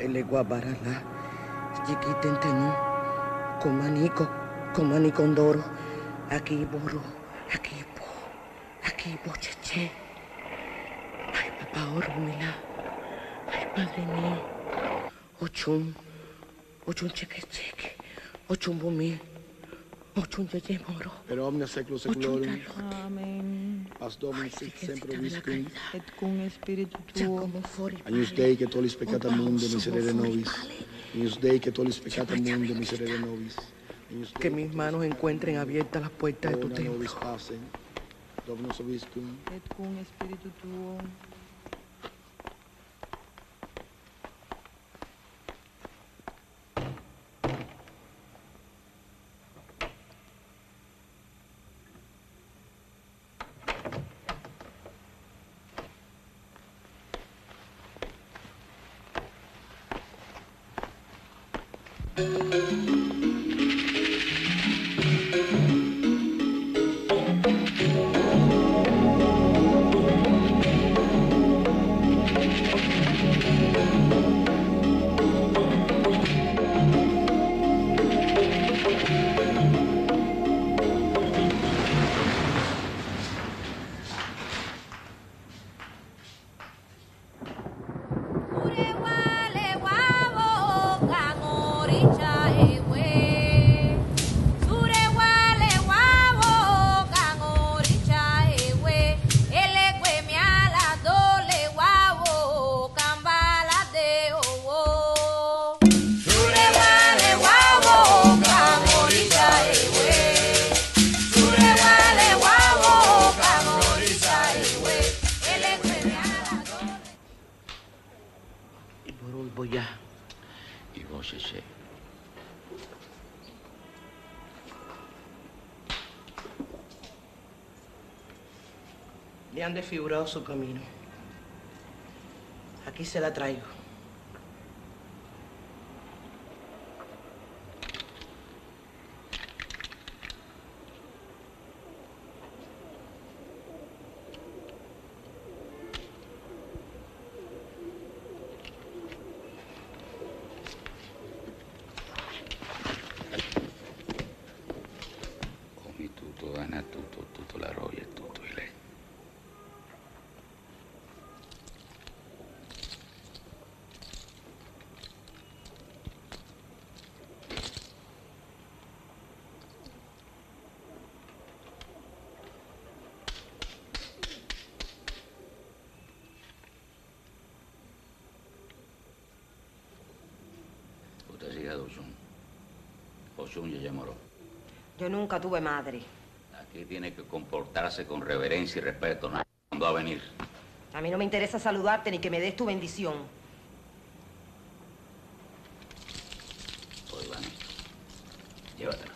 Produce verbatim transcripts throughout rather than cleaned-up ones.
ele guabarala, chiquitentenu, comanico, comanicondoro, aquí borro, aquí po, aquí bocheche. Ay, papá Ormila, ay, padre mío, ochun, ochun cheque cheque, ochun bumi, ochun yeye moro. Per omnia seclo seclorum. Amen. As Dominus sit semper viscum. Et cum spiritu tuo. Agnus Dei que tollis peccata mundo, miserere nobis. Agnus Dei que tollis peccata mundo, miserere nobis. Que mis manos encuentren abiertas las puertas de tu templo. Nobis pacem. Dominus obiscum. Et cum spiritu tuo. Le han desfigurado su camino. Aquí se la traigo. Omi tutto, Ana tutto, tutto la roia, tutto il lei. Usted sigue a Oshun. Oshun ya moró. Yo nunca tuve madre. Aquí tiene que comportarse con reverencia y respeto. Nadie mandó a venir. A mí no me interesa saludarte ni que me des tu bendición. Oye, Vani, llévatela.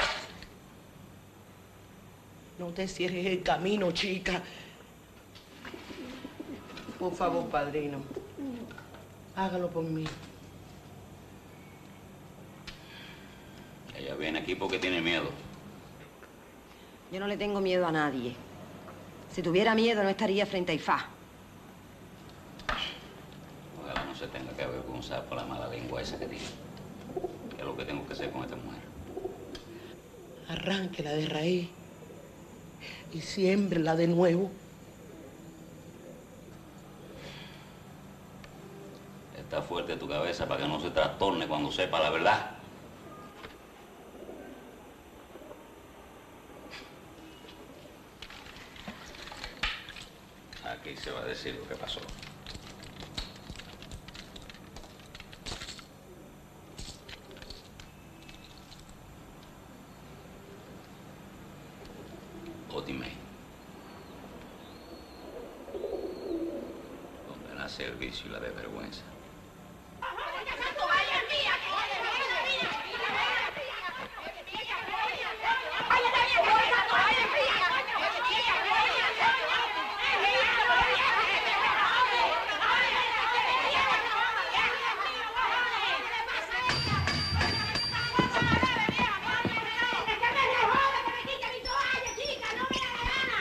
No te cierres el camino, chica. Por favor, padrino. Hágalo por mí. Ella viene aquí porque tiene miedo. Yo no le tengo miedo a nadie. Si tuviera miedo no estaría frente a Ifá. Ojalá no se tenga que avergonzar por la mala lengua esa que tiene. ¿Qué es lo que tengo que hacer con esta mujer? Arránquela de raíz y siémbrela de nuevo. Está fuerte tu cabeza para que no se trastorne cuando sepa la verdad. Aquí se va a decir lo que pasó. Otimei. Donde nace el vicio y la desvergüenza.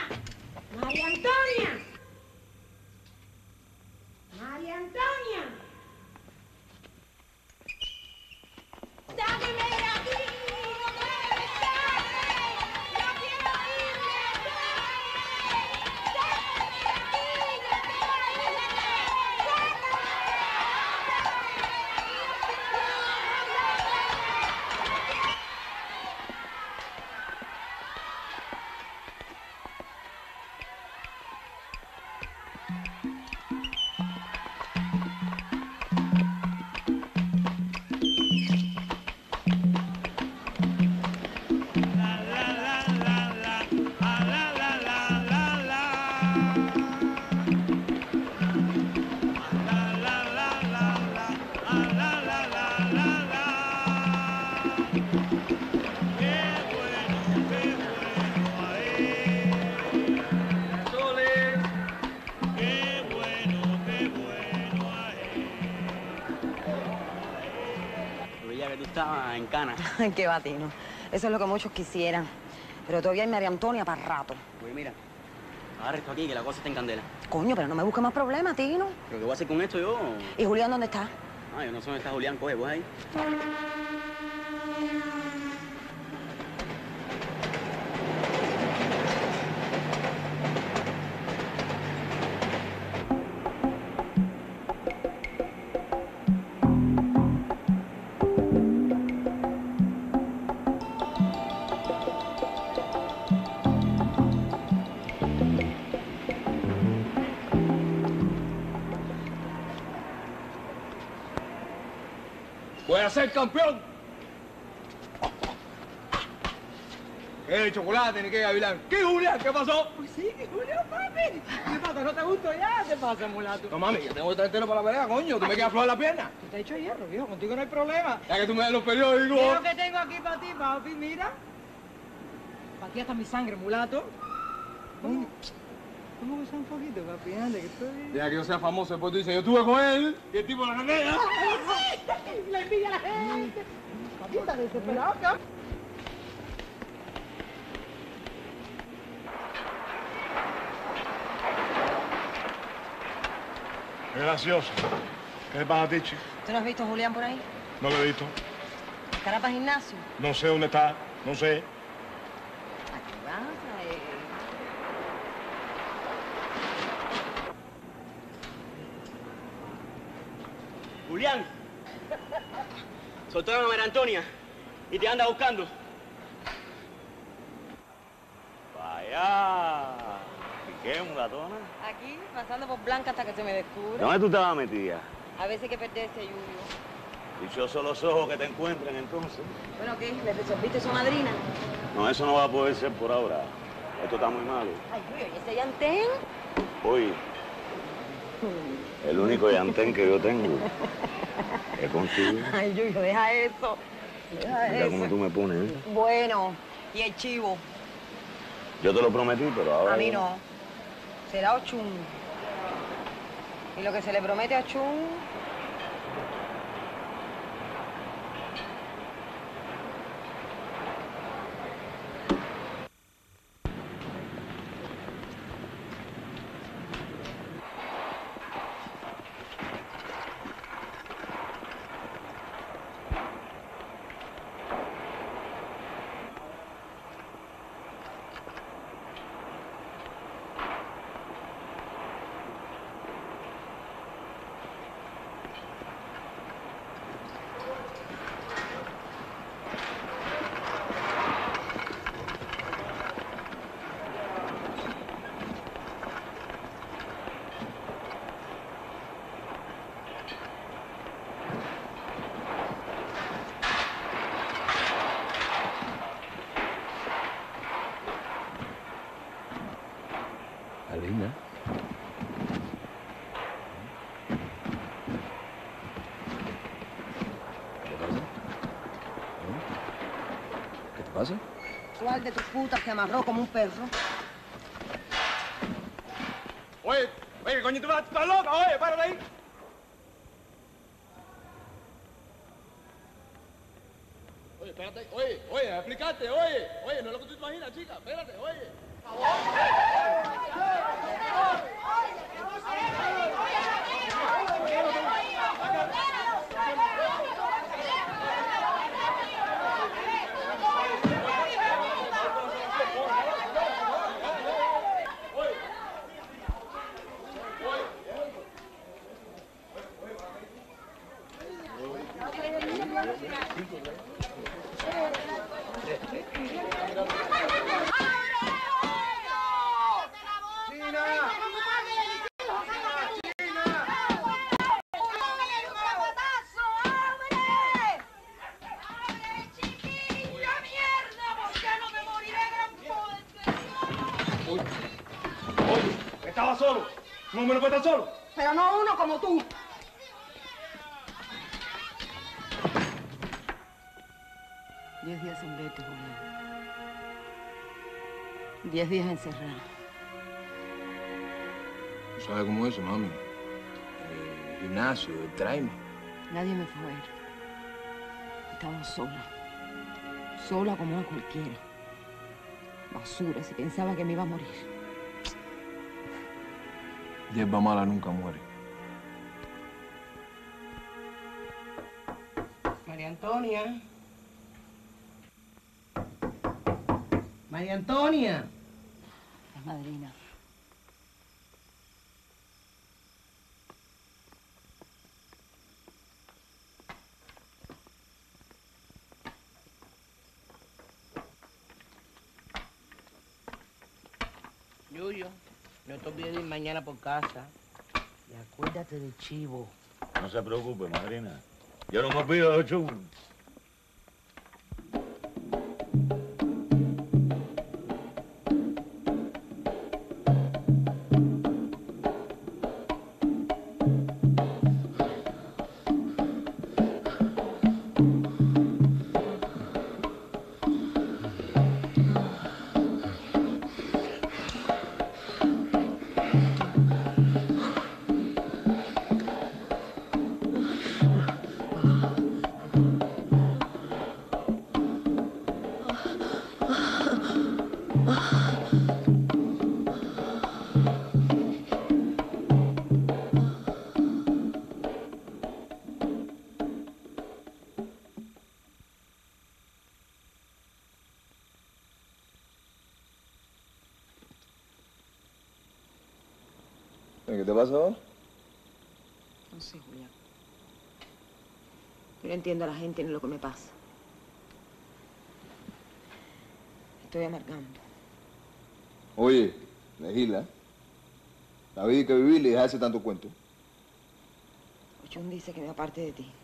María Antonia. María Antonia. En Cana. Ay, qué batino. Eso es lo que muchos quisieran. Pero todavía hay María Antonia para rato. Oye, mira, agarra esto aquí que la cosa está en candela. Coño, pero no me busques más problemas, Tino. ¿Pero qué voy a hacer con esto yo? ¿Y Julián dónde está? Ah, yo no sé dónde está Julián. Coge, pues ahí. ¡Voy a ser campeón! ¿Qué chocolate ni qué gavilán? ¿Qué Julián? ¿Qué pasó? Pues sí, que Julián, papi. ¿Qué pasa? ¿No te gusto ya? ¿Qué pasa, mulato? No mami, yo tengo que estar entero para la pelea, coño. Tú me quedas floja la pierna. Tú te has hecho hierro, viejo. Contigo no hay problema. Ya que tú me das los periódicos. ¿Qué es lo que tengo aquí para ti, papi? Mira. Para ti hasta mi sangre, mulato. ¿Cómo? ¿Cómo que sea un poquito, papi? Ande, que estoy... Deja que yo sea famoso, después tú dices, yo estuve con él y el tipo la candela. La envidia a la gente. Papi, está desesperado, cabrón. Es gracioso. ¿Qué pasa a ti, chico? ¿Tú no has visto a Julián por ahí? No lo he visto. ¿Estará para gimnasio? No sé dónde está. No sé. ¿A qué vas? Eh... Julián. Soltaron a María Antonia y te anda buscando. Vaya. ¿Y qué, mulatona? Aquí, pasando por Blanca hasta que se me descubre. ¿Dónde tú estabas metida? A veces hay que perderse, Julio. Dichosos los ojos que te encuentren entonces. Bueno, ¿qué? ¿Le resolviste su madrina? No, eso no va a poder ser por ahora. Esto está muy malo. Ay, Julio, ¿y ese llantén? Oye, el único llantén que yo tengo es contigo. Ay, Julio, deja eso. Deja Mira eso. cómo tú me pones, ¿eh? Bueno, ¿y el chivo? Yo te lo prometí, pero ahora... A mí no. Será Ochun. Y lo que se le promete a Ochun... Alina. ¿Qué pasa? ¿Eh? ¿Qué te pasa? ¿Cuál de tus putas te amarró como un perro? Oye, oye, coño, tú estás loca, oye, párate ahí. Oye, espérate, oye, oye, explícate, oye, oye, no es lo que tú te imaginas, chica, espérate, oye. Estaba solo. No me lo puede estar solo. Pero no uno como tú. Diez días sin verte, Julián. Diez días encerrada. ¿Tú sabes cómo es eso, mami? El gimnasio, el trauma. Nadie me fue a ver. Estaba sola. Sola como una cualquiera. Basura, si pensaba que me iba a morir. Hierba mala nunca muere. María Antonia. María Antonia. La madrina. Yuyo, no te olvides de ir mañana por casa. Y acuérdate del chivo. No se preocupe, madrina. Yo no me olvido de los chubos. ¿Qué te pasa ahora? No sé, Julián. Yo no entiendo a la gente ni lo que me pasa. Estoy amargando. Oye, Legila, la vida hay que vivir y dejarse tanto cuento. Ochun dice que me aparte de ti.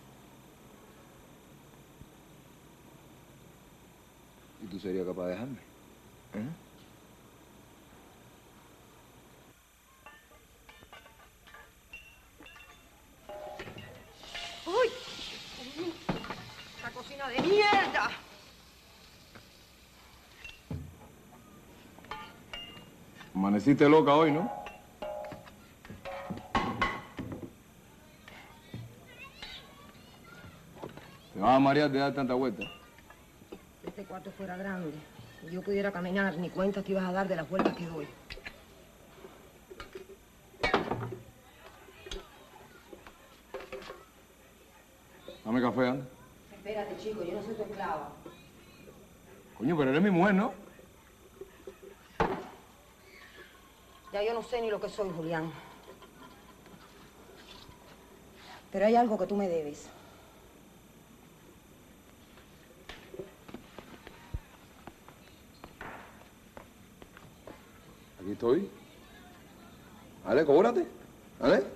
¿Y tú serías capaz de dejarme? ¿Eh? ¡Uy! ¡Esta cocina de mierda! Amaneciste loca hoy, ¿no? Te vas a marear de dar tanta vuelta. Si este cuarto fuera grande y yo pudiera caminar, ni cuenta te ibas a dar de las vueltas que doy. Dame café, anda. Espérate, chico, yo no soy tu esclava. Coño, pero eres mi mujer, ¿no? Ya yo no sé ni lo que soy, Julián. Pero hay algo que tú me debes. Aquí estoy. Dale, cóbrate. Dale.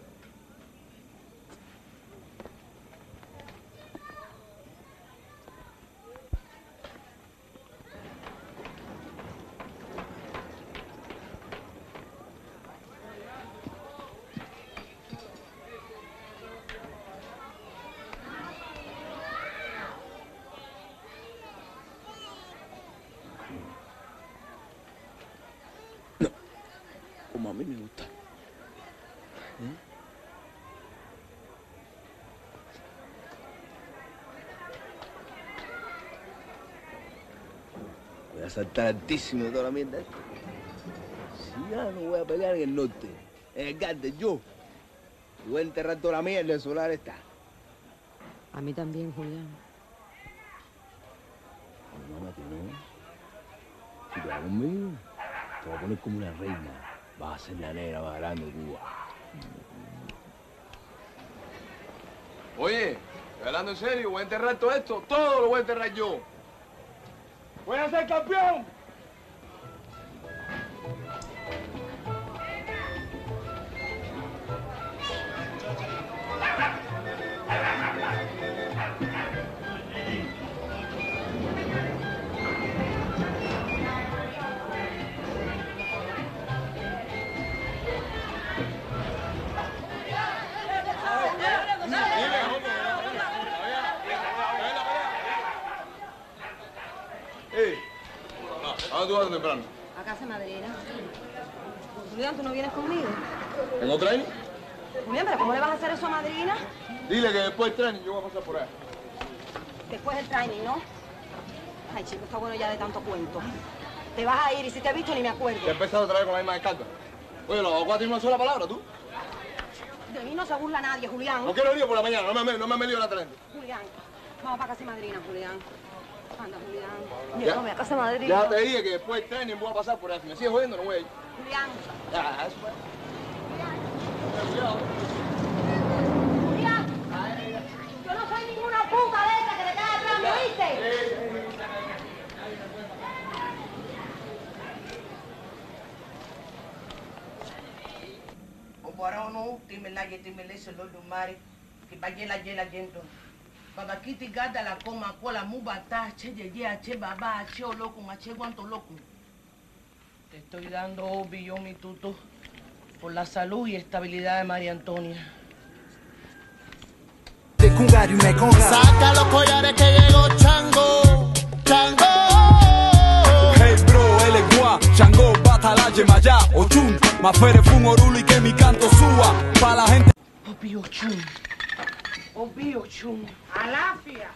Como a mí me gusta. ¿Eh? Voy a saltar altísimo de toda la mierda. Si ya no voy a pelear en el norte, en el Gante, yo. Y voy a enterrar toda la mierda, el solar está. A mí también, Julián. No, mamá, que no. Si te vas conmigo, te voy a poner como una reina. Vas a ser la negra más grande de Cuba. Oye, estoy hablando en serio, voy a enterrar todo esto. Todo lo voy a enterrar yo. ¡Voy a ser campeón! ¿A dónde tú vas temprano? A casa de madrina. Julián, ¿tú no vienes conmigo? ¿En otra tren? Julián, ¿pero cómo le vas a hacer eso a madrina? Dile que después del tren yo voy a pasar por ahí. Después del training, ¿no? Ay, chico, está bueno ya de tanto cuento. Te vas a ir y si te he visto ni me acuerdo. Te he empezado otra vez con la misma descarga. Oye, los abogados tienen una sola palabra, ¿tú? De mí no se burla nadie, Julián. No quiero lío por la mañana, no me, no me han metido la tren. Julián, vamos para casa de madrina, Julián. Anda, Julián. Ya. Llévame a casa de madrina. Ya te dije que después del tren voy a pasar por ahí. Si me sigues jodiendo, no voy a ir. Julián. Ya, eso fue. Julián. Yo no soy ninguna puta de esa que te queda atrás, ¿me oíste? Para no tiene la gente me le solo do mare que vaya la yela jento baba kiti gada la coma cola mubata che ye che baba che loco che cuánto loco. Te estoy dando obvio mi tuto por la salud y estabilidad de María Antonia. De Cungario me conga. Saca los collares que llegó Chango, Chango. Hey bro, él es guá, Chango, bata la yema ya, Ochun, mafere fun oruli que mi canto suba, pa la gente. Obvio chun, obvio chun, alafia.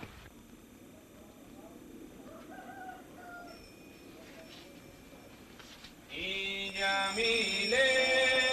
Niña mile.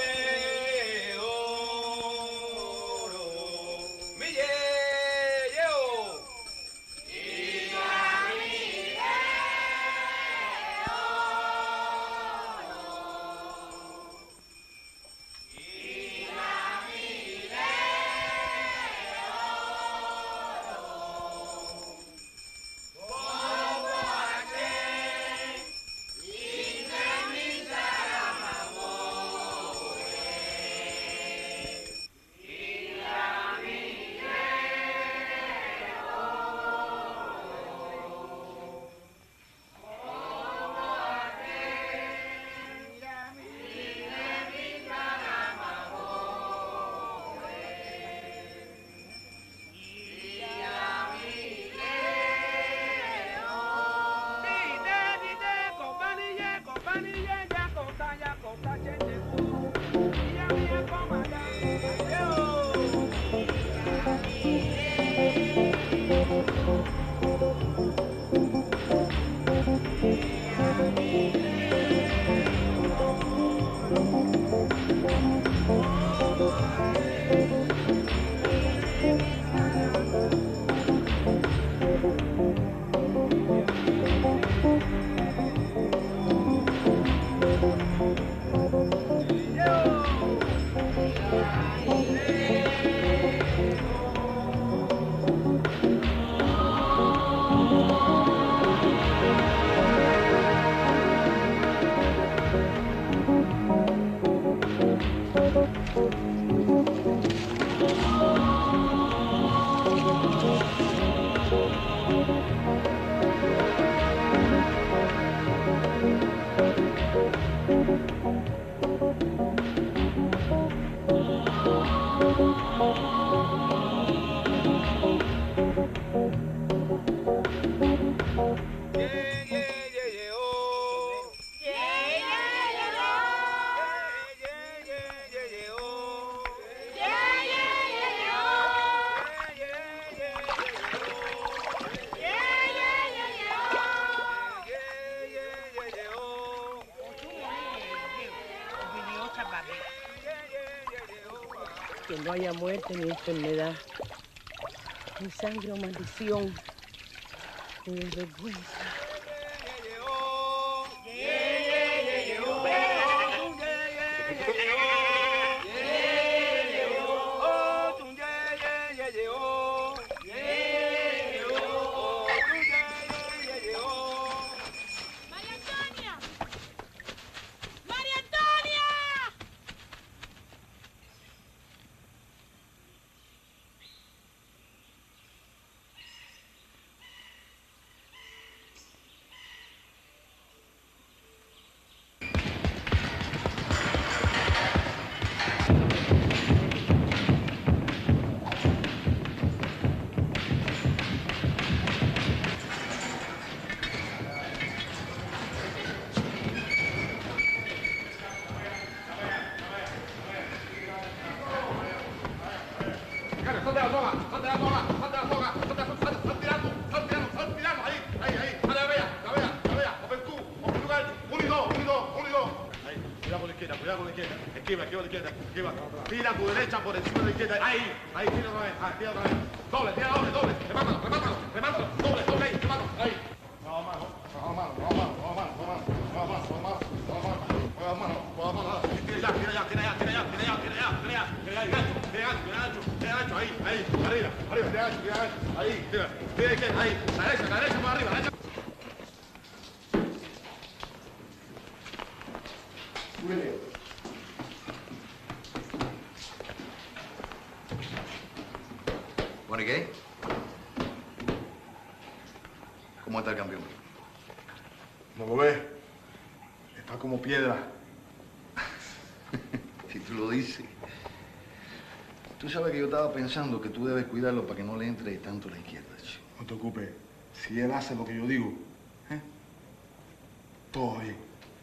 Que no haya muerte ni enfermedad, ni sangre o maldición, ni vergüenza. Esquiva, esquiva a la izquierda, esquiva. Tira a tu derecha por encima de la izquierda. Ahí, ahí, tira otra vez, ahí, tira otra vez. Doble, tira doble, doble. Remátalo, remátalo, remátalo. Doble, doble, ahí, remátalo, ahí. No, mano, no, mano, no, mano, no, mano, no, mano, no, mano, no, mano, no, mano, no, mano, no, mano. Tira ya, tira ya, tira ya, tira ya, tira ya, tira ya, tira ya, tira ya, gancho, tira gancho, tira gancho, tira gancho, ahí, ahí, arriba, arriba, tira gancho, tira gancho, ahí, tira, tira izquierda, ahí, la derecha, la derecha, más arriba, la derecha. Bueno, ¿y qué? ¿Cómo está el campeón? ¿No lo ves? Está como piedra. Si tú lo dices. Tú sabes que yo estaba pensando que tú debes cuidarlo para que no le entre tanto a la izquierda, chico. No te ocupes. Si él hace lo que yo digo, ¿eh? Todo bien.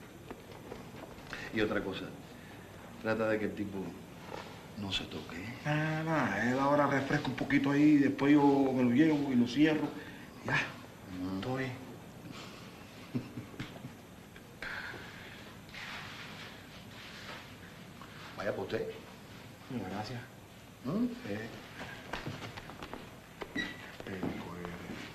Y otra cosa, trata de que el tipo no se toque, ¿eh? Nada, nada. Él ahora refresca un poquito ahí, después yo me lo llevo y lo cierro. Ya, Mm. todo bien. Vaya por usted. Muchas gracias. ¿Mm? Eh. Eh, pues.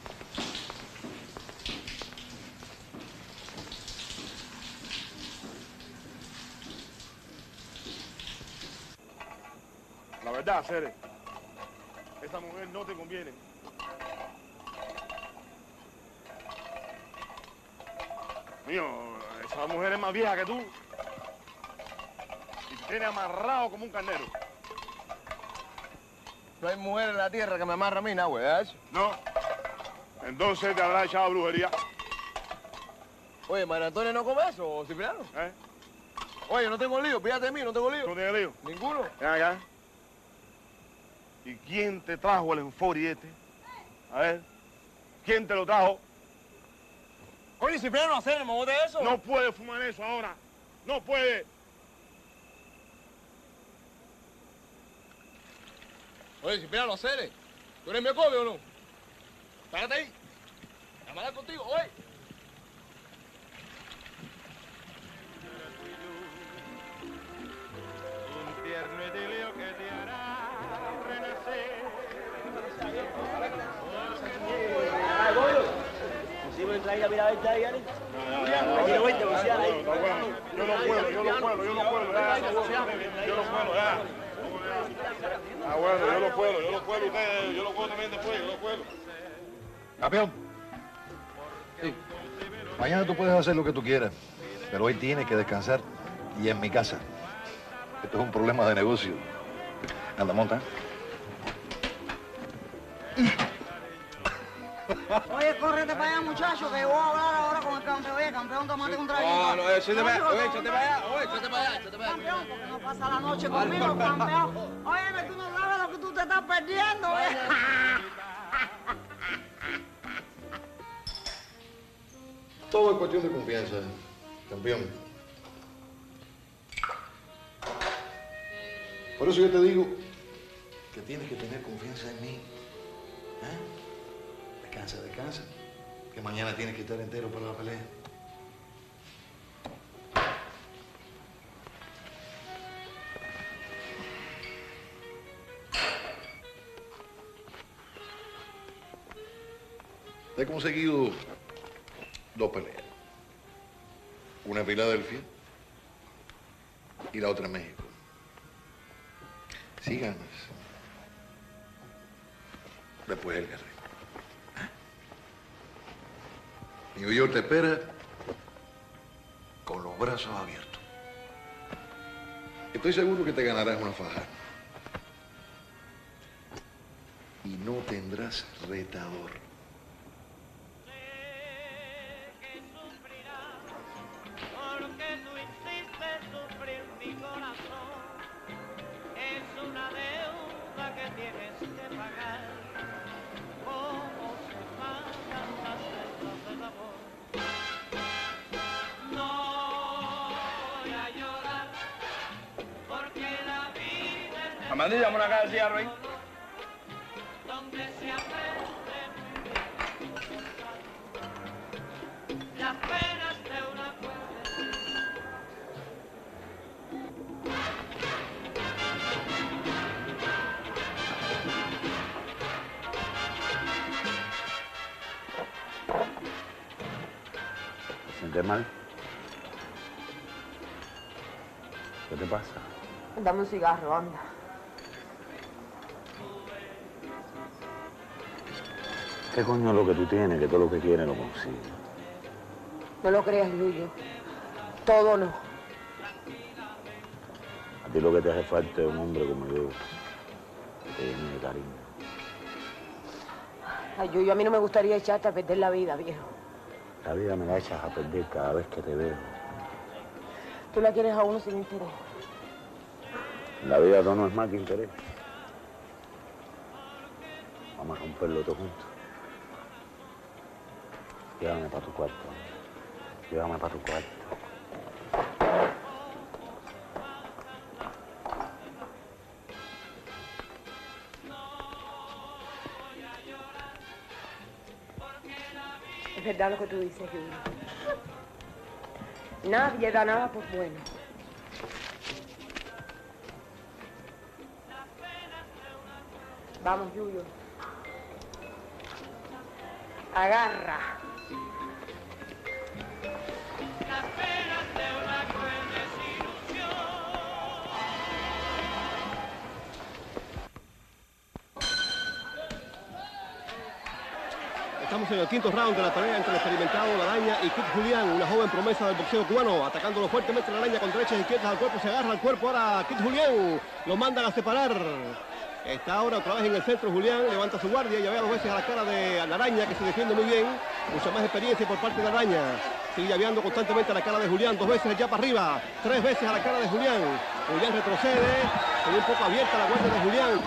La verdad, Cere, esa mujer no te conviene. Mío, esa mujer es más vieja que tú. Y te tiene amarrado como un carnero. No hay mujer en la tierra que me amarre a mí, Nahue, ¿verdad? No. Entonces te habrá echado brujería. Oye, María Antonia no come eso, Cipriano. ¿Eh? Oye, no tengo lío, fíjate de mí, no tengo lío. ¿No tienes lío? Ninguno. Ya, ya. ¿Y quién te trajo el Enfori este? A ver, ¿quién te lo trajo? Oye, Cipriano, hacer, ¿me bote eso? No puede fumar eso ahora. No puede. Oye, Cipriano, hacer. ¿Tú eres mi come o no? Párate ahí. Voy a hablar contigo, oye. Un tierno idilio que te hará renacer. ¿Consigo entrar ahí a mirar a ahí, Ali? Yo no puedo, yo no puedo, yo no puedo, yo no puedo, ya, yo no puedo, ya. Ah, bueno, yo no puedo, yo no puedo, ustedes, yo lo puedo también después, yo no puedo. Campeón. Sí. Mañana tú puedes hacer lo que tú quieras, pero hoy tienes que descansar y en mi casa. Esto es un problema de negocio. Anda, monta. Oye, córrete para allá, muchacho, que voy a hablar ahora con el campeón. Oye, campeón, tomate un traguito. No, no, échate para allá, No, oye, no, échate no, para allá, oye, échate para allá, échate para allá. Campeón, porque no pasa la noche conmigo, campeón. Oye, tú no sabes lo que tú te estás perdiendo, ¿eh? Todo es cuestión de confianza, campeón. Por eso yo te digo que tienes que tener confianza en mí. ¿Eh? Descansa, descansa. Que mañana tienes que estar entero para la pelea. He conseguido dos peleas. Una en Filadelfia y la otra en México. Si ganas, después el guerrero. New York te espera con los brazos abiertos. Estoy seguro que te ganarás una faja. Y no tendrás retador. Porque tú hiciste sufrir mi corazón. Es una deuda que tienes que pagar. ¿Cómo se pagan las deudas del amor? No voy a llorar porque la vida es de Amandilla, vamos a caer el cigarro ahí. donde se aprende las penas de una muerte. sientes mal? ¿Qué te pasa? Dame un cigarro, anda. ¿Qué coño es lo que tú tienes? Que todo lo que quieres lo consigues. No lo creas, Yuyo. Todo no. A ti lo que te hace falta es un hombre como yo, que te llene de cariño. Ay, Yuyo, a mí no me gustaría echarte a perder la vida, viejo. La vida me la echas a perder cada vez que te veo. Tú la quieres a uno sin interés. La vida no es más que interés. Vamos a romperlo todo juntos. Llévame para tu cuarto. Llévame para tu cuarto. Es verdad lo que tú dices, Yuyo. Nadie da nada por bueno. Vamos, Yuyo. Agarra. Estamos en el quinto round de la pelea entre el experimentado La Araña y Kid Julián, una joven promesa del boxeo cubano, atacándolo fuertemente La Araña con derechas e izquierdas al cuerpo, se agarra al cuerpo ahora Kid Julián, lo mandan a separar. Está ahora otra vez en el centro Julián, levanta su guardia y ya ve dos veces a la cara de La Araña, que se defiende muy bien, mucha más experiencia por parte de La Araña. Sigue llaveando constantemente a la cara de Julián, dos veces allá para arriba, tres veces a la cara de Julián. Julián retrocede, se ve un poco abierta la guardia de Julián.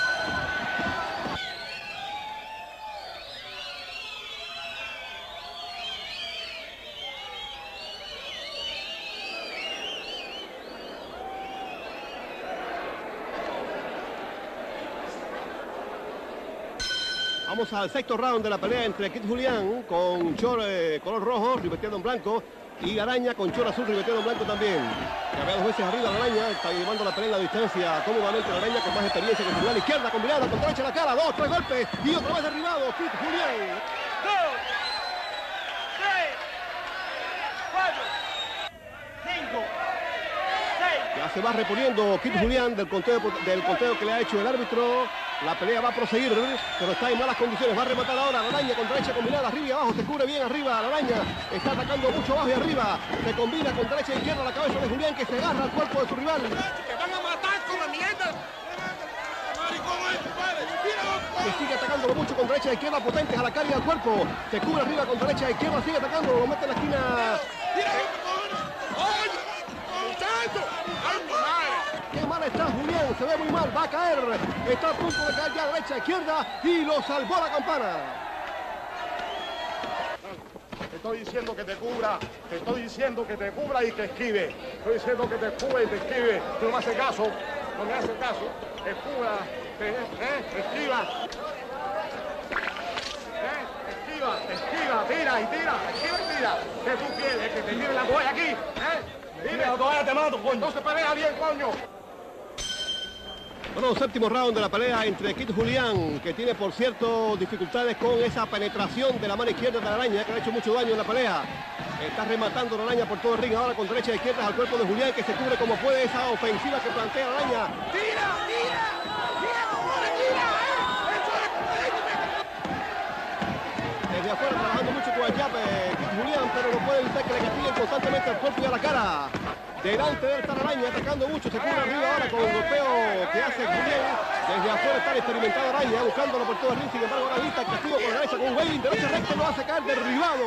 Vamos al sexto round de la pelea entre Kid Julián con short eh, color rojo, ribeteado en blanco, y Araña con short azul, ribeteado en blanco también. Ya ve dos veces arriba La Araña, está llevando la pelea en la distancia cómodamente La Araña con más experiencia que Julián. Izquierda combinada con derecha en la cara, dos, tres golpes y otra vez derribado Kid Julián. Dos, tres, cuatro, cinco, seis. Ya se va reponiendo Kid Julián del conteo, del conteo que le ha hecho el árbitro. La pelea va a proseguir, pero está en malas condiciones. Va a rematar ahora La Araña con derecha combinada arriba y abajo. Se cubre bien arriba. La Araña está atacando mucho abajo y arriba. Se combina con derecha e izquierda la cabeza de Julián, que se agarra al cuerpo de su rival. ¡Te van a matar con la mierda! Que sigue atacándolo mucho con derecha e izquierda, potentes a la carga del cuerpo. Se cubre arriba con derecha e izquierda, sigue atacándolo, lo mete en la esquina. Qué mal está Julián, se ve muy mal, va a caer. Está a punto de caer ya derecha, izquierda y lo salvó la campana. Te estoy diciendo que te cubra, te estoy diciendo que te cubra y que esquive. Estoy diciendo que te cubra y te esquive. Tú no me haces caso, no me haces caso. Escubra, te, eh, esquiva. Eh, esquiva, esquiva, tira y tira, esquiva y tira. ¿Qué tú quieres? Que te tire la toalla aquí, ¿eh? Dime, la toalla te mato, coño. Entonces pelea bien, coño. Bueno, séptimo round de la pelea entre Kid Julián, que tiene, por cierto, dificultades con esa penetración de la mano izquierda de La Araña, que le ha hecho mucho daño en la pelea. Está rematando La Araña por todo el ring, ahora con derecha e izquierda al cuerpo de Julián, que se cubre como puede esa ofensiva que plantea La Araña. ¡Tira, tira! ¡Tira, cojones, tira! ¡Eh! ¡Eso es! Desde afuera trabajando mucho con el jab, eh, Kid Julián, pero no puede evitar que le castiguen constantemente al cuerpo y a la cara. Delante de esta La Araña, atacando mucho, se cubre arriba ahora con el golpeo que hace Julián. Desde afuera está el experimentado Araña, buscándolo por todo el ring, sin embargo ahora lista el castigo con la derecha, con Wayne, derecha recta, lo hace caer derribado.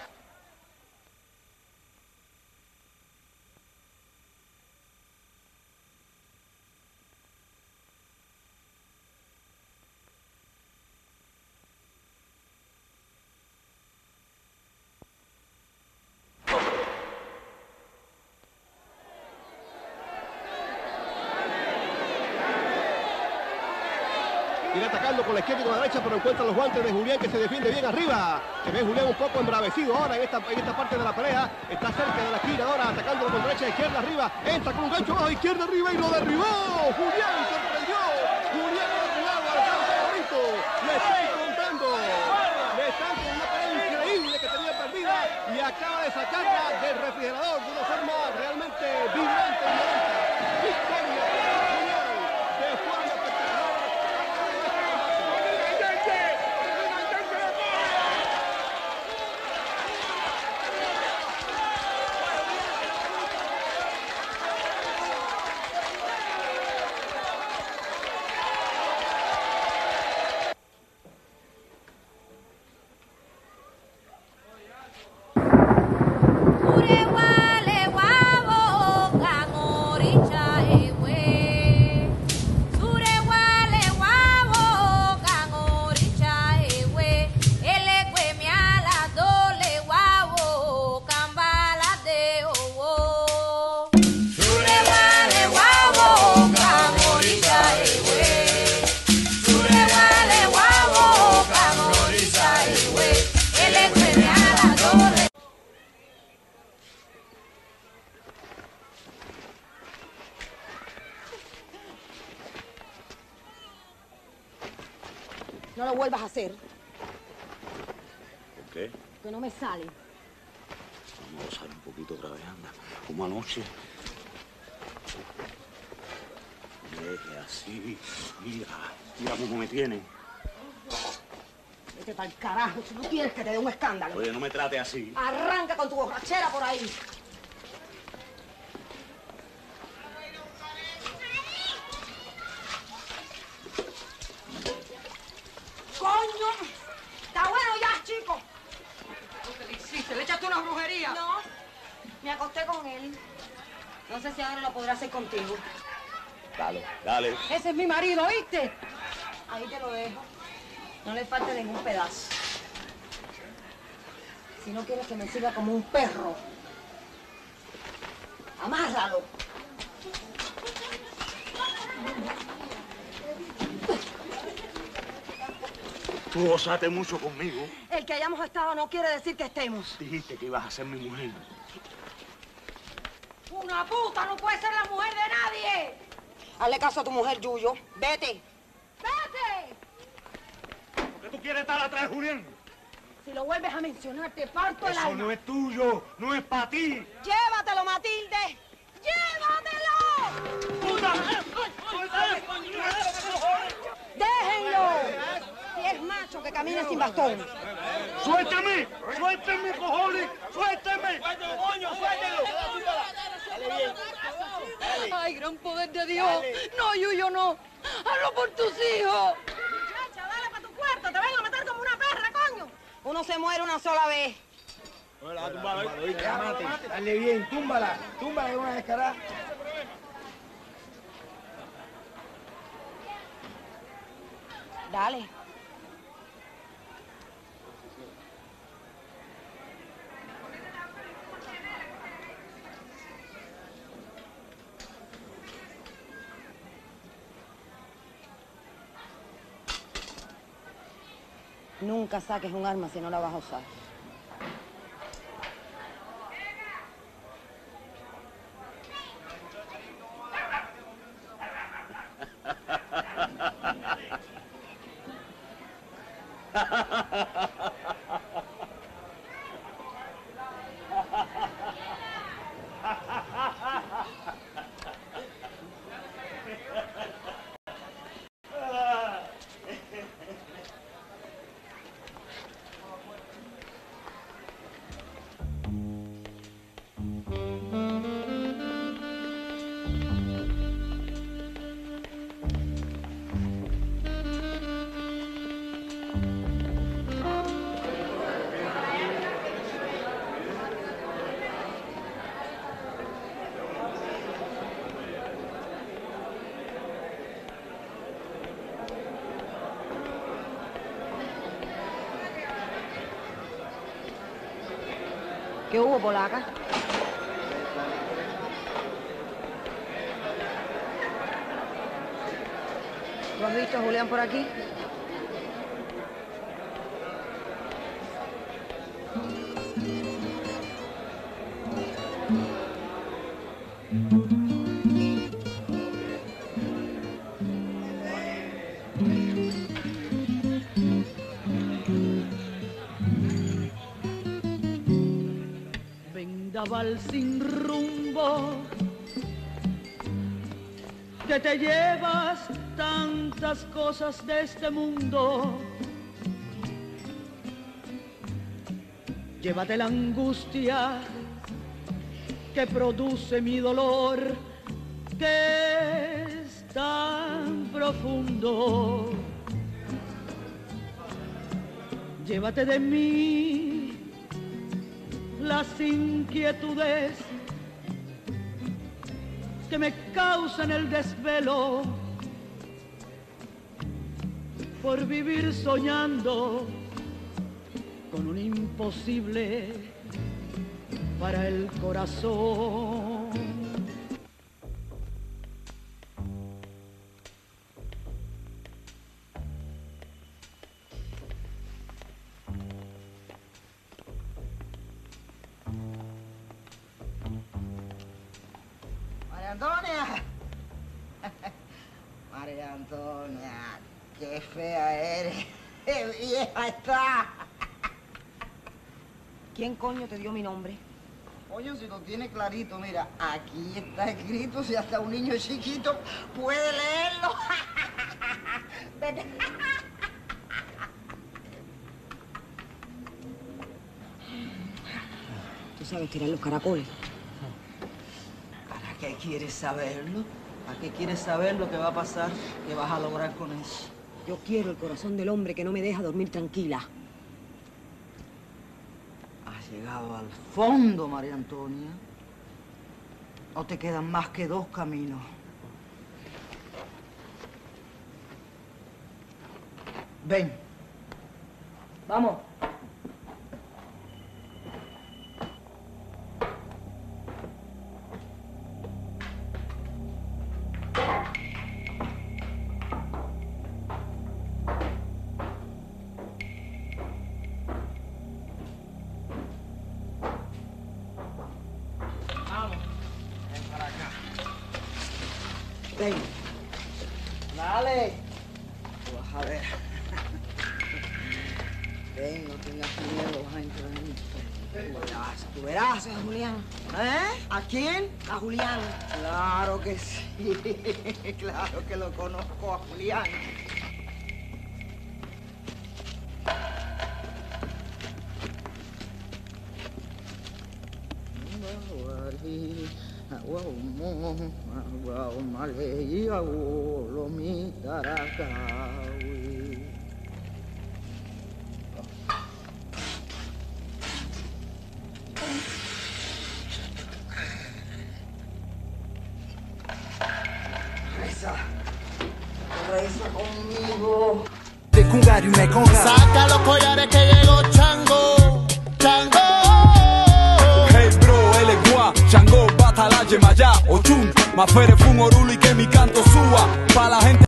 Viene atacando con la izquierda y con la derecha, pero encuentra los guantes de Julián, que se defiende bien arriba. Se ve Julián un poco embravecido ahora en esta, en esta parte de la pelea. Está cerca de la esquina ahora, atacándolo con derecha, izquierda, arriba. Entra con un gancho abajo, izquierda, arriba y lo derribó. Julián sorprendió. Julián ha derribado al gran favorito. Le están contando. Le están con una pelea increíble que tenía perdida y acaba de sacar vuelvas a hacer. ¿Por qué? Que no me sale. Vamos a gozar un poquito otra vez, anda. Como anoche. Deje así. Mira, mira cómo me tienen. Vete pa'l carajo, si no quieres que te dé un escándalo. Oye, no me trate así. Arranca con tu borrachera por ahí. ¡Coño! ¡Está bueno ya, chico! ¿Qué le hiciste? ¿Le echaste una brujería? No, me acosté con él. No sé si ahora lo podré hacer contigo. Dale, dale. Ese es mi marido, ¿oíste? Ahí te lo dejo. No le falta ningún pedazo. Si no quieres que me siga como un perro, amárralo. Tú gozaste mucho conmigo. El que hayamos estado no quiere decir que estemos. Dijiste que ibas a ser mi mujer. Una puta no puede ser la mujer de nadie. Hazle caso a tu mujer, Yuyo. Vete. ¡Vete! ¿Por qué tú quieres estar atrás, Julián? Si lo vuelves a mencionar, te parto el Eso alma. no es tuyo, no es para ti. ¡Llévatelo, Matilde! ¡Llévatelo! ¡Puta! ¡Déjenlo! Si es macho, que camine sin bastón. ¡Suélteme! ¡Suélteme, cojones! ¡Suélteme! ¡Coño, suéltelo! ¡Ay, gran poder de Dios! No, Yuyo, no. ¡Hazlo por tus hijos! Muchacha, dale para tu cuarto. Te vengo a matar como una perra, coño. Uno se muere una sola vez. Dale bien, túmbala, túmbala de una descarada. Dale. Nunca saques un arma si no la vas a usar. ¿Qué hubo, polaca? ¿Tú has visto a Julián por aquí? Vendaval sin rumbo, que te llevas tantas cosas de este mundo. Llévate la angustia que produce mi dolor, que es tan profundo. Llévate de mí las inquietudes que me causan el desvelo por vivir soñando con un imposible para el corazón. María Antonia. María Antonia, qué fea eres. ¡Qué vieja está! ¿Quién coño te dio mi nombre? Coño, si lo tiene clarito, mira, aquí está escrito, si hasta un niño chiquito puede leerlo. Vete. ¿Tú sabes tirar los caracoles? ¿Para qué quieres saberlo? ¿Para qué quieres saber lo que va a pasar? ¿Qué vas a lograr con eso? Yo quiero el corazón del hombre que no me deja dormir tranquila. Has llegado al fondo, María Antonia. No te quedan más que dos caminos. Ven. Vamos. Ven. Dale. Tú vas a ver. Ven, no tengas miedo, vas a entrar en mi. Tú verás, tú verás. A Julián. ¿Eh? ¿A quién? A Julián. Claro que sí. Claro que lo conozco a Julián. Reza, reza conmigo. De Cungari me conga. Saca los collares que llegó Chango, Chango. Hey bro, él es guá, Chango, Batala, Yemayá, Ochun, Mafere, Fun, Orulu y que mi canto suba pa' la gente.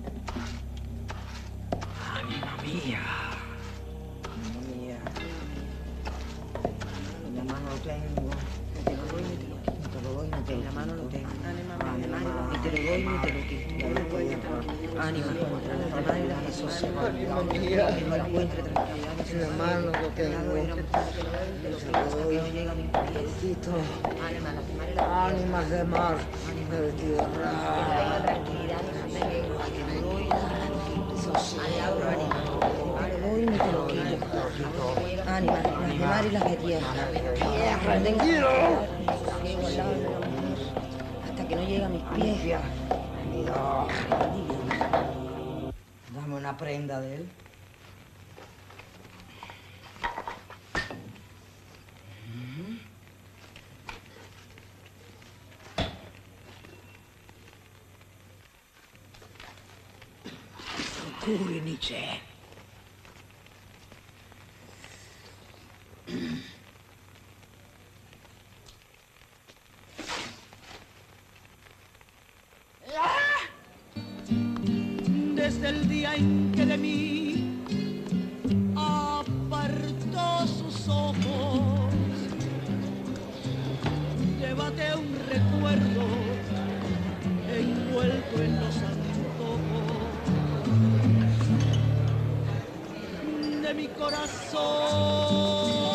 Ánima mía. Ánima mía. En la mano lo tengo. Te lo doy y te lo quito. Te lo doy y te lo quito. En la mano lo tengo. Ánima mía. Y te lo doy y te lo quito. Te lo doy y te lo quito. Ánima mía. Eso sí. Ánima mía. Que no encuentre tranquilidad. En la mano lo tengo. Te lo doy. Quito. Ánimas de mar. De tierra. Tranquilidad. Te lo doy y te lo quito. Eso sí. Te lo doy y te lo quito. Ánimas, las de mar y las de tierra. Tierra, tranquilo. Hasta que no llegue a mis pies. Dame una prenda de él. Kurinice. Desde el día en que de mí apartó sus ojos, llévate un recuerdo envuelto en los antojos de mi corazón.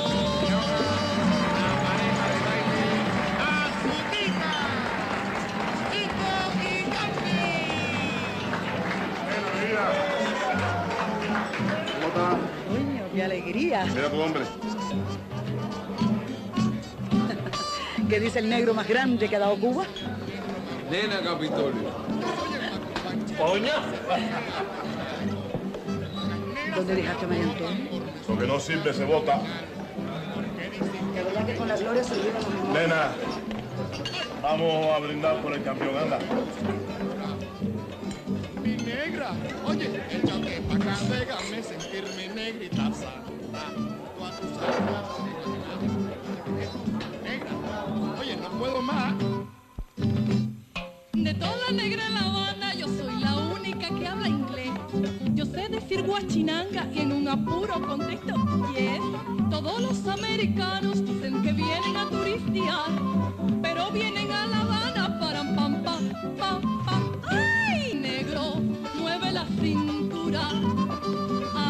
¿Cómo está? Coño, qué alegría. Mira tu hombre. ¿Qué dice el negro más grande que ha dado Cuba? Nena Capitolio. Coño. ¿Dónde dejaste a María Antonia? Lo que no sirve se bota. De verdad que con la gloria se lleva lo mismo. Nena, vamos a brindar por el campeón, anda. Mi negra, oye, échate pa' acá, déjame sentirme negrita santa. Tú a tu santa. Negra, oye, no puedo más. De toda negra en La Habana, yo soy la única que habla inglés. Yo sé decir guachinanga y en un apuro contesto yes. Todos los americanos dicen que vienen a turistear, pero vienen a La Habana para pam pam pam pam. ¡Ay, negro! Mueve la cintura.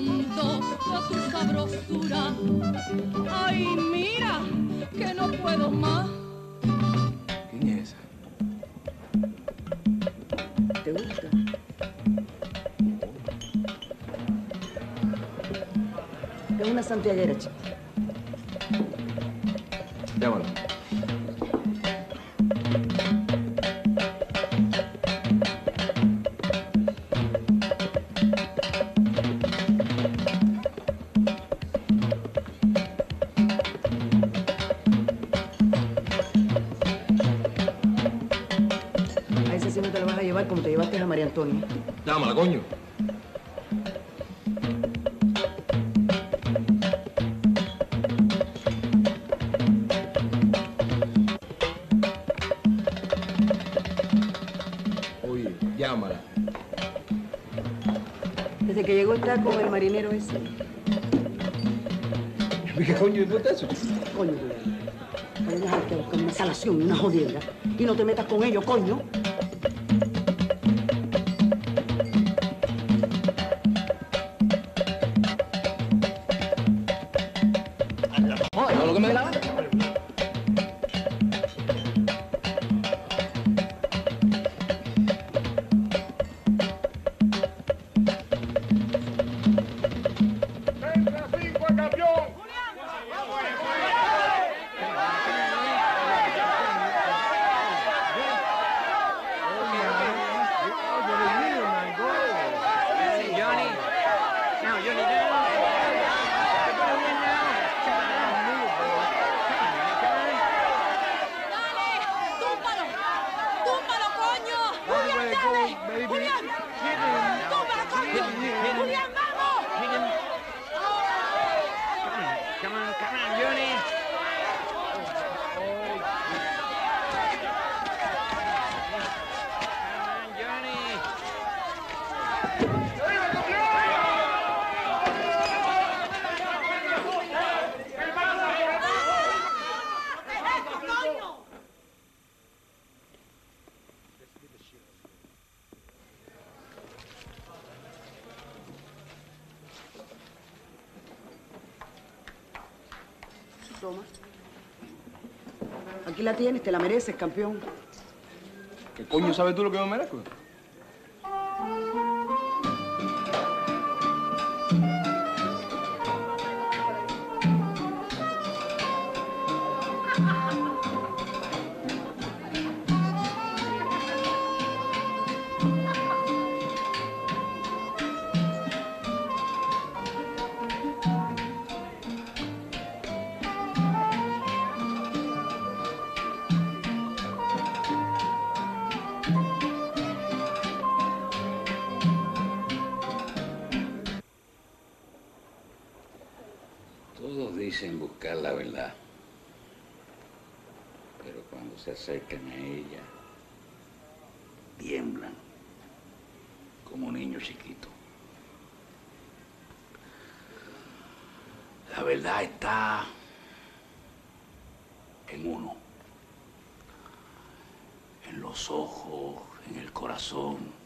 tanto a tu sabrosura. Ay, mira, que no puedo más. ¿Quién es esa? ¿Te gusta? Es una santiaguera, chico. Llámalo. A ese sí no te lo vas a llevar como te llevaste a María Antonia. Llámala, coño. Oye, llámala. Desde que llegó está con el marinero ese. ¿Qué coño importa eso? Coño, que vengas a buscar una salación, una jodienda. Y no te metas con ellos, coño. Oye, no lo que me dé la gana. Toma. Aquí la tienes, te la mereces, campeón. ¿Qué coño sabes tú lo que me merezco? Todos dicen buscar la verdad, pero cuando se acercan a ella, tiemblan como un niño chiquito. La verdad está en uno, en los ojos, en el corazón.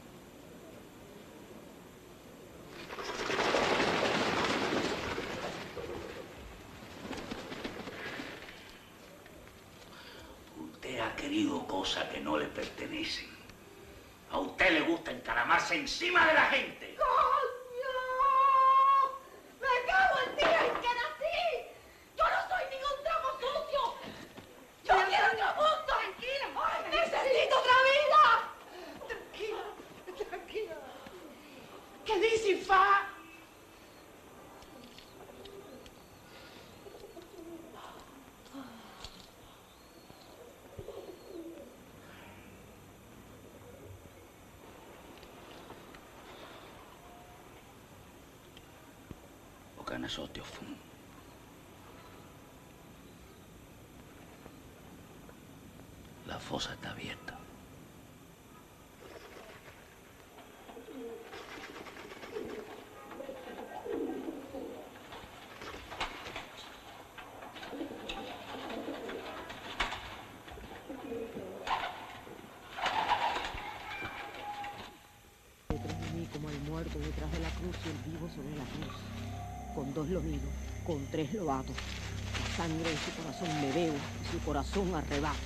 Usted ha querido cosas que no le pertenecen. A usted le gusta encaramarse encima de la gente. ¡Coño! ¡Me cago en día en que nací! ¡Yo no soy ningún trapo sucio! ¡Yo quiero otro mundo! ¡Tranquila! ¡Ay, necesito otra vida! Tranquila, tranquila. ¿Qué dice, fa? Canasotio fun. La fosa está abierta. Detrás de mí como almohada. muerto detrás de la cruz y el vivo sobre la cruz. Con dos lo mido, con tres lo ato. La sangre de su corazón me bebo y su corazón arrebato.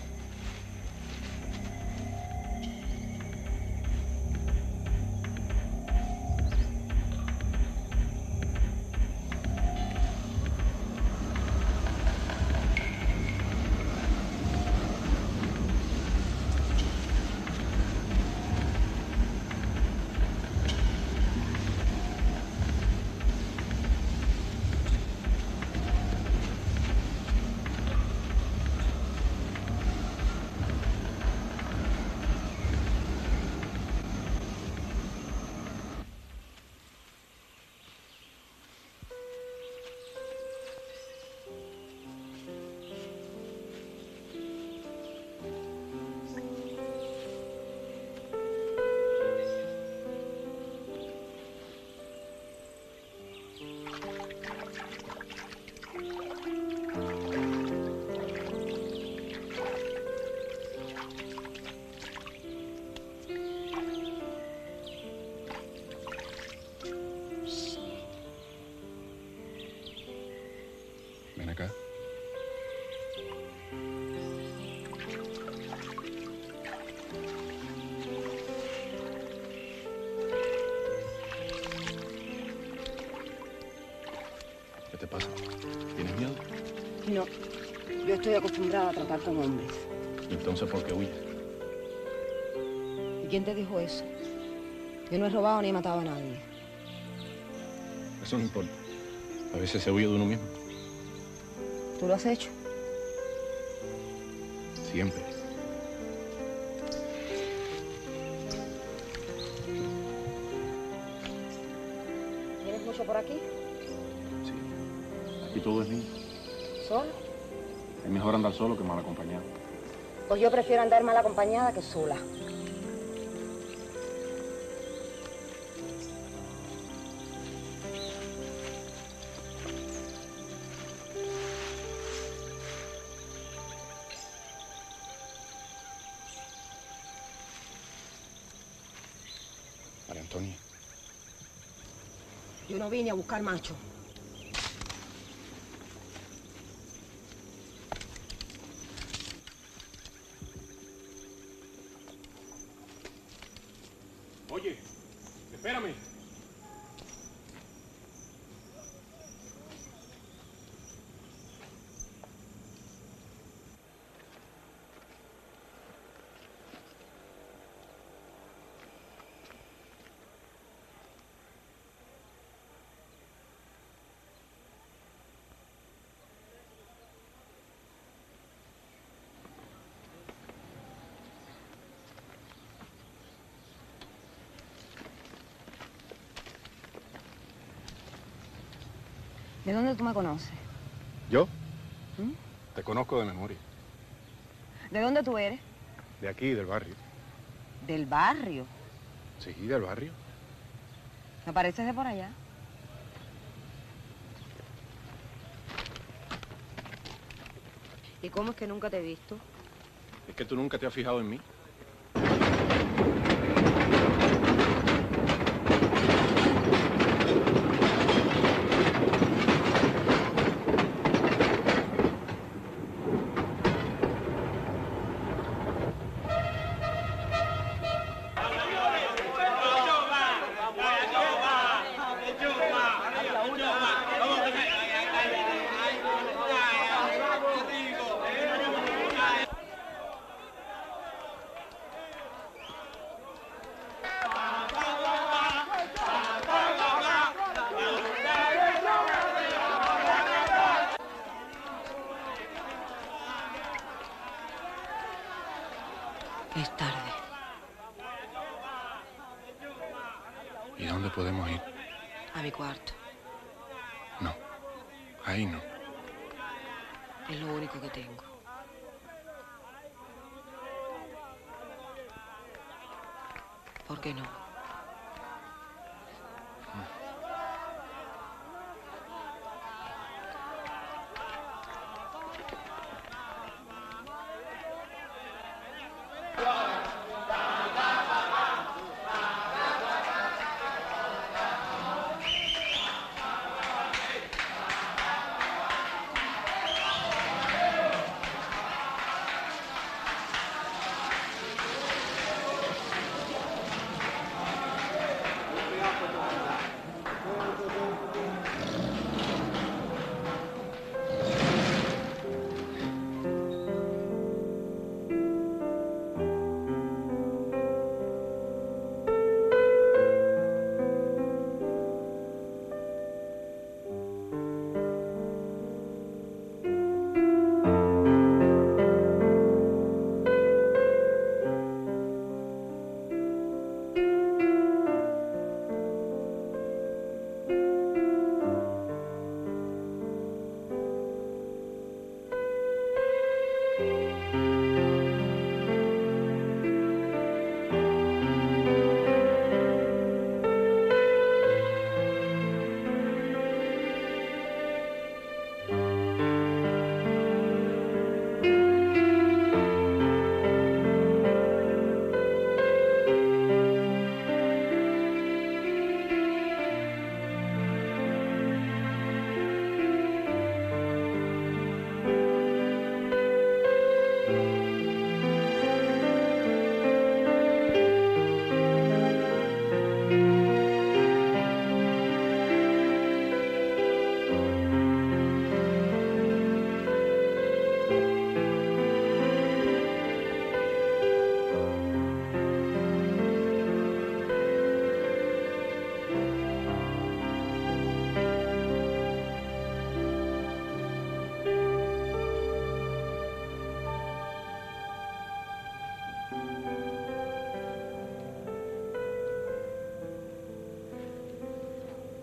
Ven acá. ¿Qué te pasa? ¿Tienes miedo? No, yo estoy acostumbrada a tratar con hombres. ¿Y entonces por qué huyes? ¿Y quién te dijo eso? Yo no he robado ni he matado a nadie. Eso no importa. A veces se huye de uno mismo. ¿Tú lo has hecho? Siempre. ¿Tienes mucho por aquí? Aquí todo es lindo. ¿Solo? Es mejor andar solo que mal acompañado. Pues yo prefiero andar mal acompañada que sola. María Antonia. Yo no vine a buscar macho. Oye, espérame. ¿De dónde tú me conoces? ¿Yo? ¿Mm? Te conozco de memoria. ¿De dónde tú eres? De aquí, del barrio. Del barrio. Sí, del barrio. ¿Me pareces de por allá? ¿Y cómo es que nunca te he visto? Es que tú nunca te has fijado en mí. Es tarde. ¿Y dónde podemos ir? A mi cuarto. No, ahí no. Es lo único que tengo. ¿Por qué no?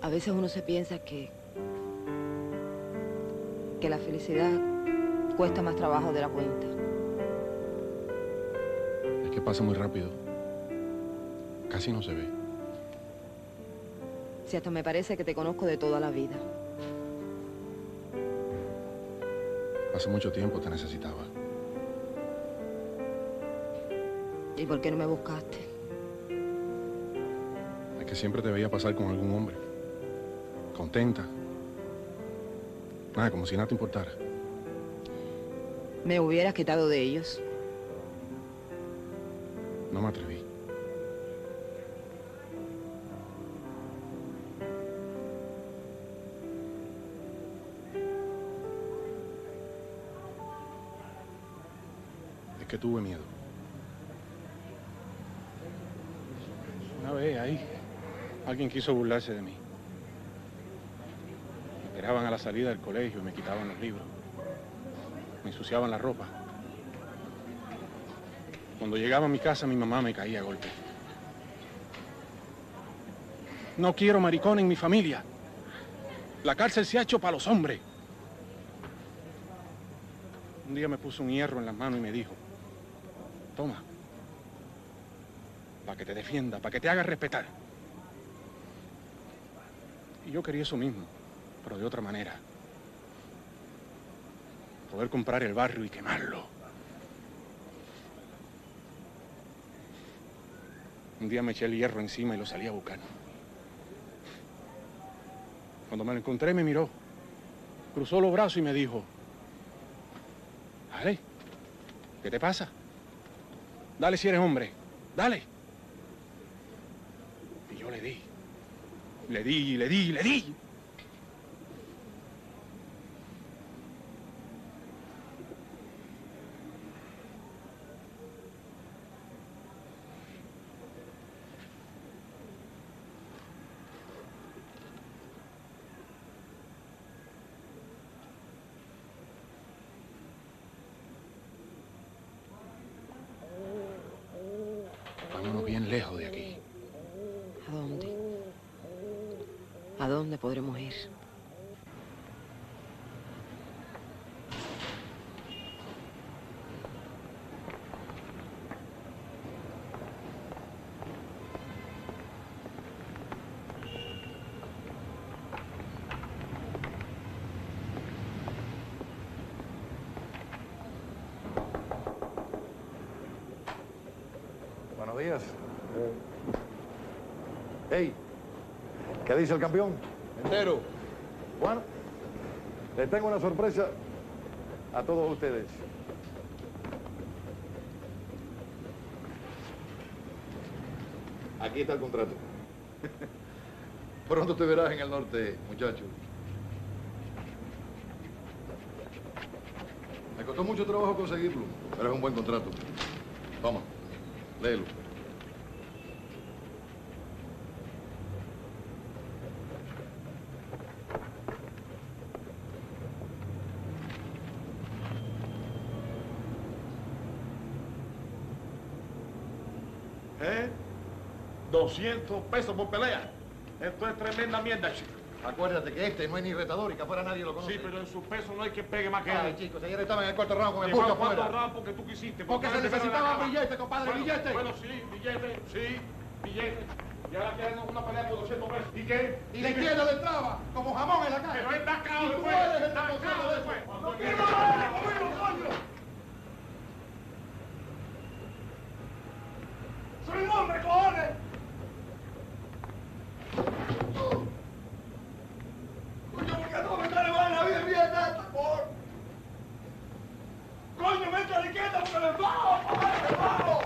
A veces uno se piensa que... que la felicidad cuesta más trabajo de la cuenta. Es que pasa muy rápido. Casi no se ve. Si hasta me parece que te conozco de toda la vida. Hace mucho tiempo te necesitaba. ¿Y por qué no me buscaste? Es que siempre te veía pasar con algún hombre. Contenta. Nada, como si nada te importara. Me hubieras quitado de ellos. No me atreví. Es que tuve miedo. Una vez ahí, alguien quiso burlarse de mí. Me esperaban a la salida del colegio y me quitaban los libros. Me ensuciaban la ropa. Cuando llegaba a mi casa, mi mamá me caía a golpes. No quiero maricón en mi familia. La cárcel se ha hecho para los hombres. Un día me puso un hierro en las manos y me dijo, toma, para que te defienda, para que te haga respetar. Y yo quería eso mismo, pero de otra manera. Poder comprar el barrio y quemarlo. Un día me eché el hierro encima y lo salí a buscar. Cuando me lo encontré me miró, cruzó los brazos y me dijo, dale, ¿qué te pasa? Dale si eres hombre, dale. Y yo le di, le di, le di, le di. Vámonos bien lejos de aquí. ¿A dónde? ¿A dónde podremos ir? Buenos días. Hey, ¿qué dice el campeón? Entero. Bueno, les tengo una sorpresa a todos ustedes. Aquí está el contrato. Pronto te verás en el norte, muchacho. Me costó mucho trabajo conseguirlo, pero es un buen contrato. Toma, léelo. ¿Eh? doscientos pesos por pelea. Esto es tremenda mierda, chico. Acuérdate que este no es ni retador y que afuera nadie lo conoce. Sí, pero en su peso no hay que pegue más que Ay, él. chicos, ayer estaba en el cuarto round con el Llevaba pulso cuatro afuera. rounds porque tú quisiste. Porque se no te necesitaba dieron la billete, cama. compadre, Bueno, billete. Bueno, sí, billete, sí, billete. Y ahora quieren una pelea por doscientos pesos. ¿Y qué? Y la izquierda le entraba, como jamón en la calle. Pero él está cao Y tú después. eres el Está responsable cao de después. eso. Cuando ¡No él- quiero nada conmigo, coño! ¡Soy un hombre, cojones! Coño, ¿por qué no me traes mal la vida mía esta, por? ¡Coño, vete a la izquierda porque me bajo! ¡Cojones, me bajo!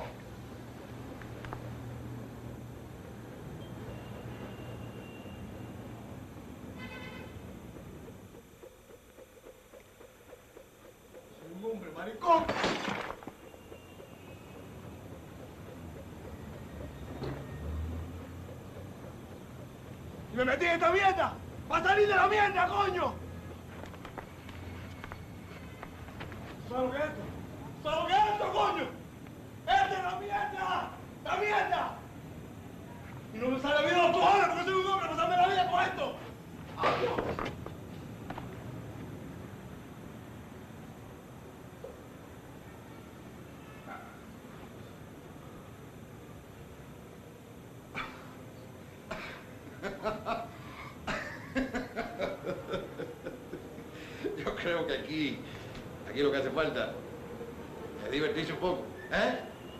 Soy un hombre, maricón. ¡Y me metí en esta mierda! ¡Para salir de la mierda, coño! ¿Sabes lo que es esto? ¿Sabes lo que es esto, coño? ¡Esta es la mierda! ¡La mierda! Y no me sale bien los cojones porque soy un hombre pasarme la vida con esto. creo que aquí, aquí lo que hace falta es divertirse un poco, ¿eh?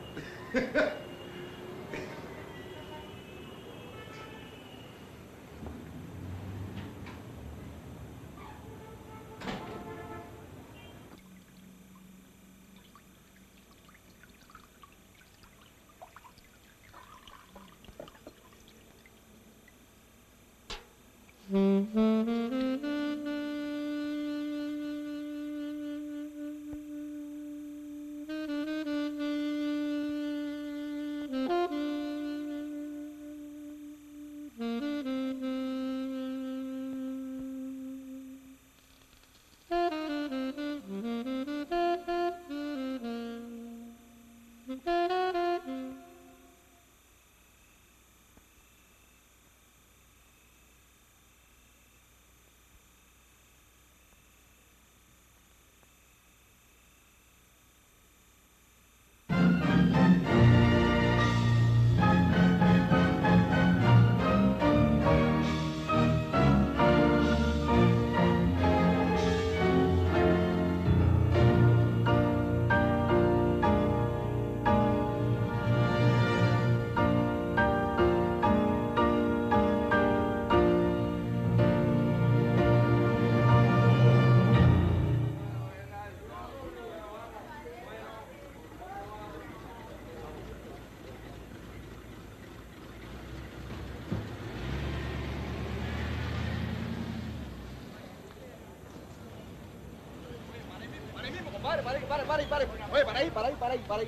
Pare, pare, pare, pare, pare. Oye, para ahí, para ahí, para ahí, para ahí.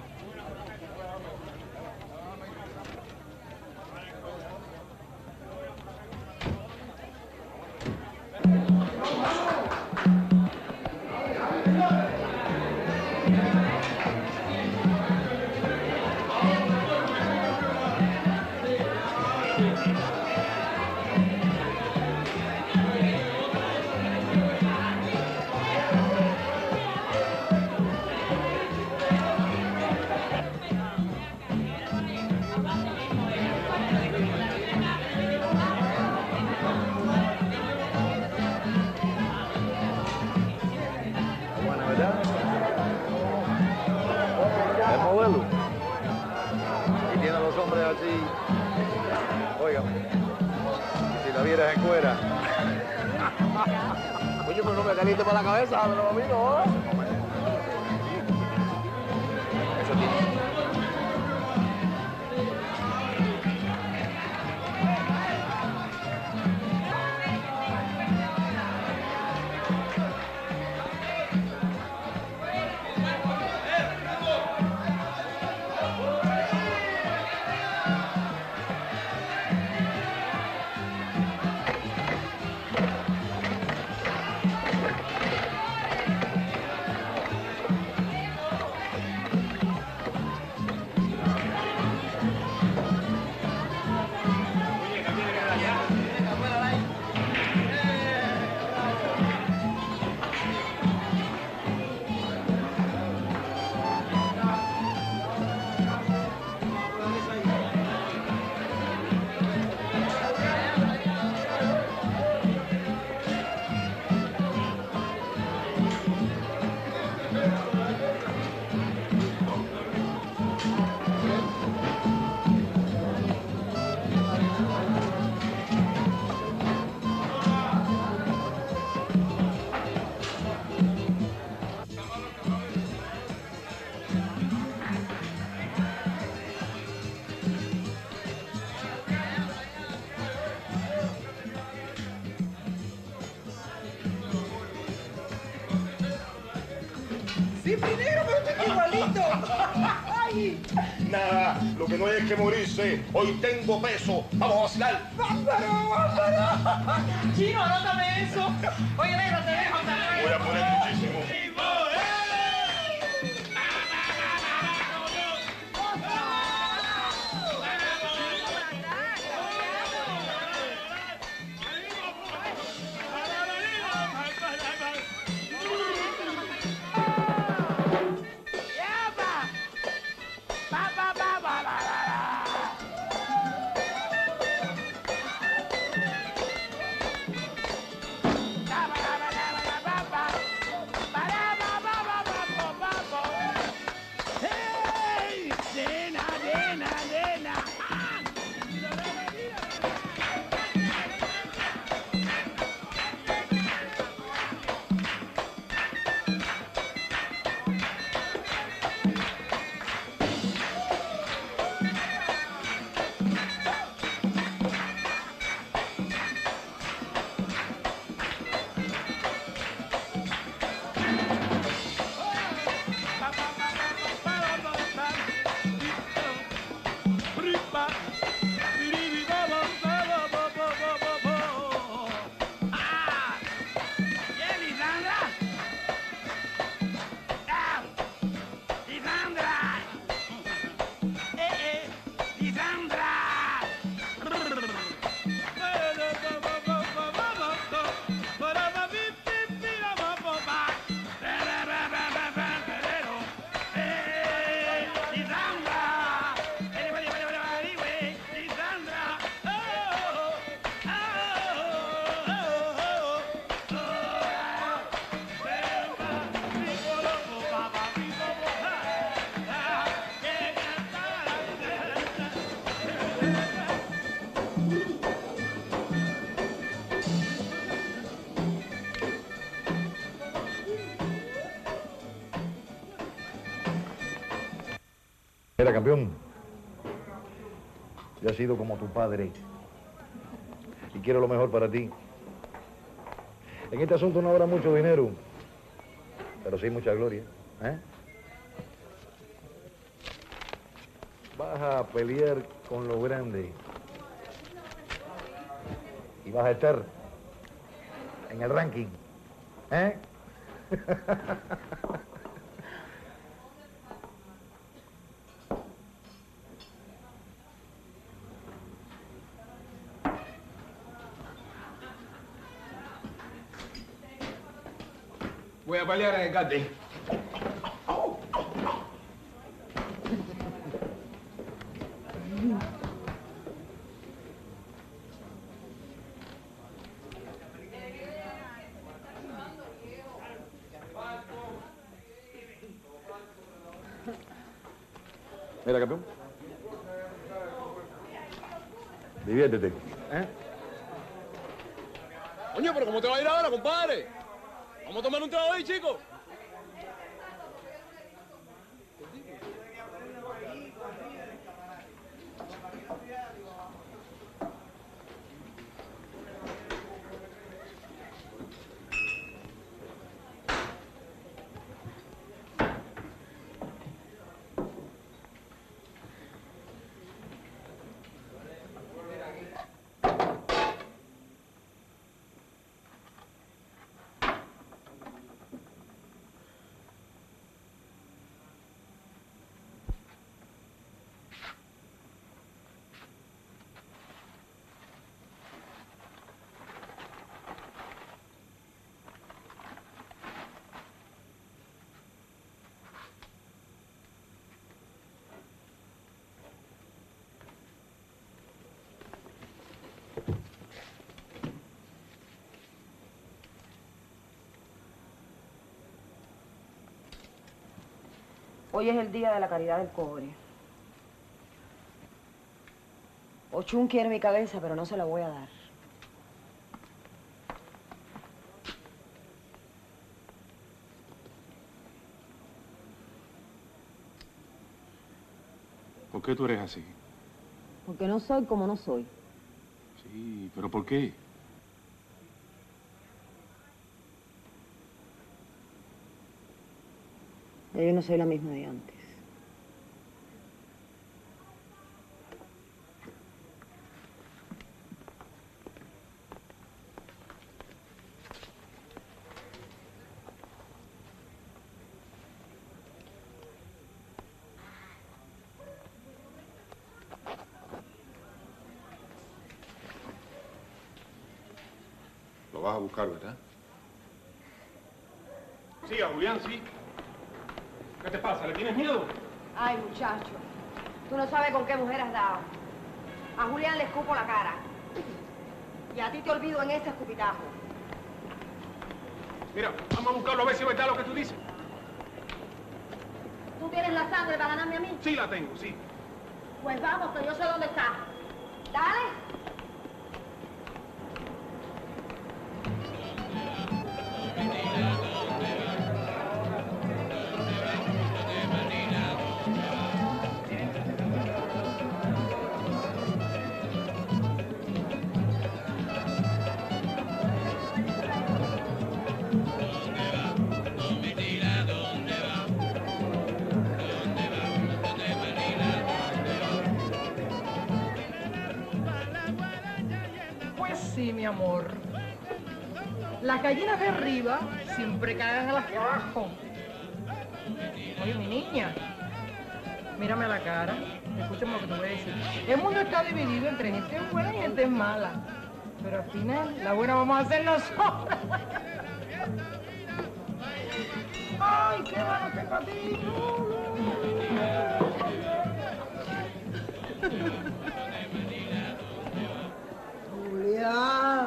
Oye, pero no me caliente para la cabeza, pero a mí no. Eso tiene. Sí, Pinero, pero usted está igualito. Ay. Nada, lo que no hay es que morirse. Hoy tengo peso. Vamos a vacilar. ¡Bárbaro, bárbaro! Chino, anótame eso. Oye, negro, te dejo también. Voy a poner muchísimo. Mira, campeón, yo he sido como tu padre y quiero lo mejor para ti. En este asunto no habrá mucho dinero, pero sí mucha gloria, ¿eh? Vas a pelear con los grandes y vas a estar en el ranking, ¿eh? Voy a pelear en el karting. Mira, campeón. Diviértete, ¿eh? Coño, pero ¿cómo te va a ir ahora, compadre? Vamos a tomar un trago ahí, chicos. Hoy es el día de la caridad del cobre. Ochun quiere mi cabeza, pero no se la voy a dar. ¿Por qué tú eres así? Porque no soy como no soy. Sí, pero ¿por qué? Yo no soy la misma de antes. Lo vas a buscar, ¿verdad? Sí, a Julián, sí. ¿Qué te pasa? ¿Le tienes miedo? Ay, muchacho, tú no sabes con qué mujer has dado. A Julián le escupo la cara. Y a ti te olvido en este escupitajo. Mira, vamos a buscarlo a ver si es verdad lo que tú dices. ¿Tú tienes la sangre para ganarme a mí? Sí la tengo, sí. Pues vamos, que yo sé dónde está. Dale. Sí, mi amor. Las gallinas de arriba siempre caen a las de abajo. Oye, mi niña, mírame a la cara. Escúchame lo que te voy a decir. El mundo está dividido entre gente buena y gente mala. Pero al final, la buena vamos a ser nosotros. ¡Ay, qué bueno tengo a ti! Julián.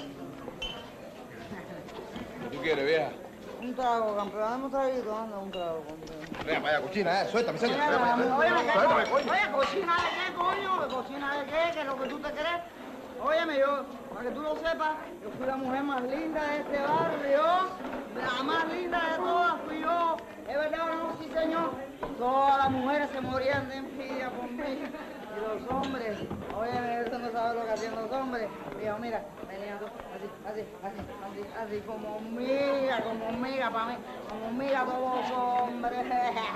¿Qué tú quieres, vieja? Un trago, campeón. Dame un traguito, anda, un trago, campeón. Vea, vaya, cochina, eh. Suéltame, Oye, señor. oye, Suéltame, coño. oye, ¿cocina de qué, coño? ¿Cocina de qué? ¿Qué es lo que tú te crees? Óyeme, yo, Para que tú lo sepas, yo fui la mujer más linda de este barrio. La más linda de todas fui yo. ¿Es verdad o no? Sí, señor. Todas las mujeres se morían de envidia por mí. Y los hombres, oye, eso no sabes lo que hacían los hombres. Digo, mira, venían todos así, así, así, así, así, como miga, como miga para mí, como miga todos los hombres.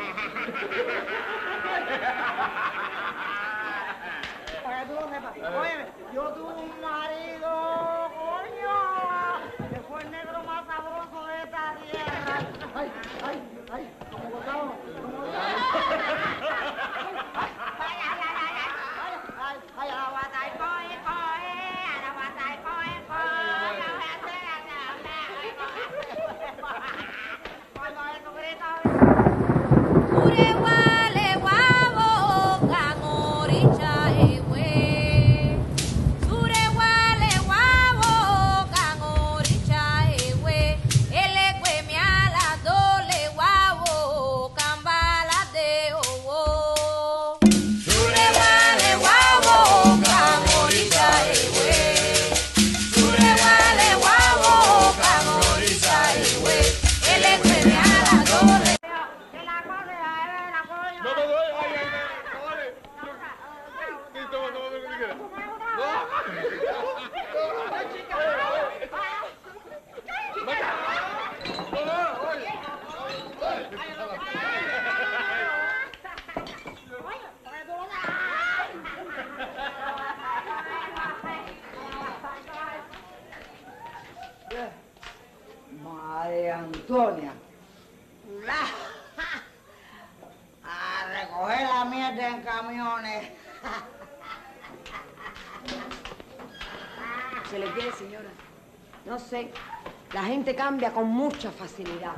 Para que tú lo sepas. Oye, yo tuve un marido, coño, que fue el negro más sabroso de esta tierra. Ay, ay, ay, como gozado, como gozado. Ay, ay, ay, ay, ay, ay, ay, a la guata y coge, coge, a la guata y coge, coge, cuando eso grita. Urewale wabo kangoricha ewe. Urewale wabo kangoricha ewe. Elekwe miala dole wabo kambala de owo. Urewale wabo kangoricha ewe. Urewale wabo kangoricha ewe. Elekwe miala dole. No, no, no, ay, ay, ay, vale. Sí, toma, toma, lo que quieras. María Antonia. A recoger la mierda en camiones. ¿Se le quiere, señora? No sé. La gente cambia con mucha facilidad.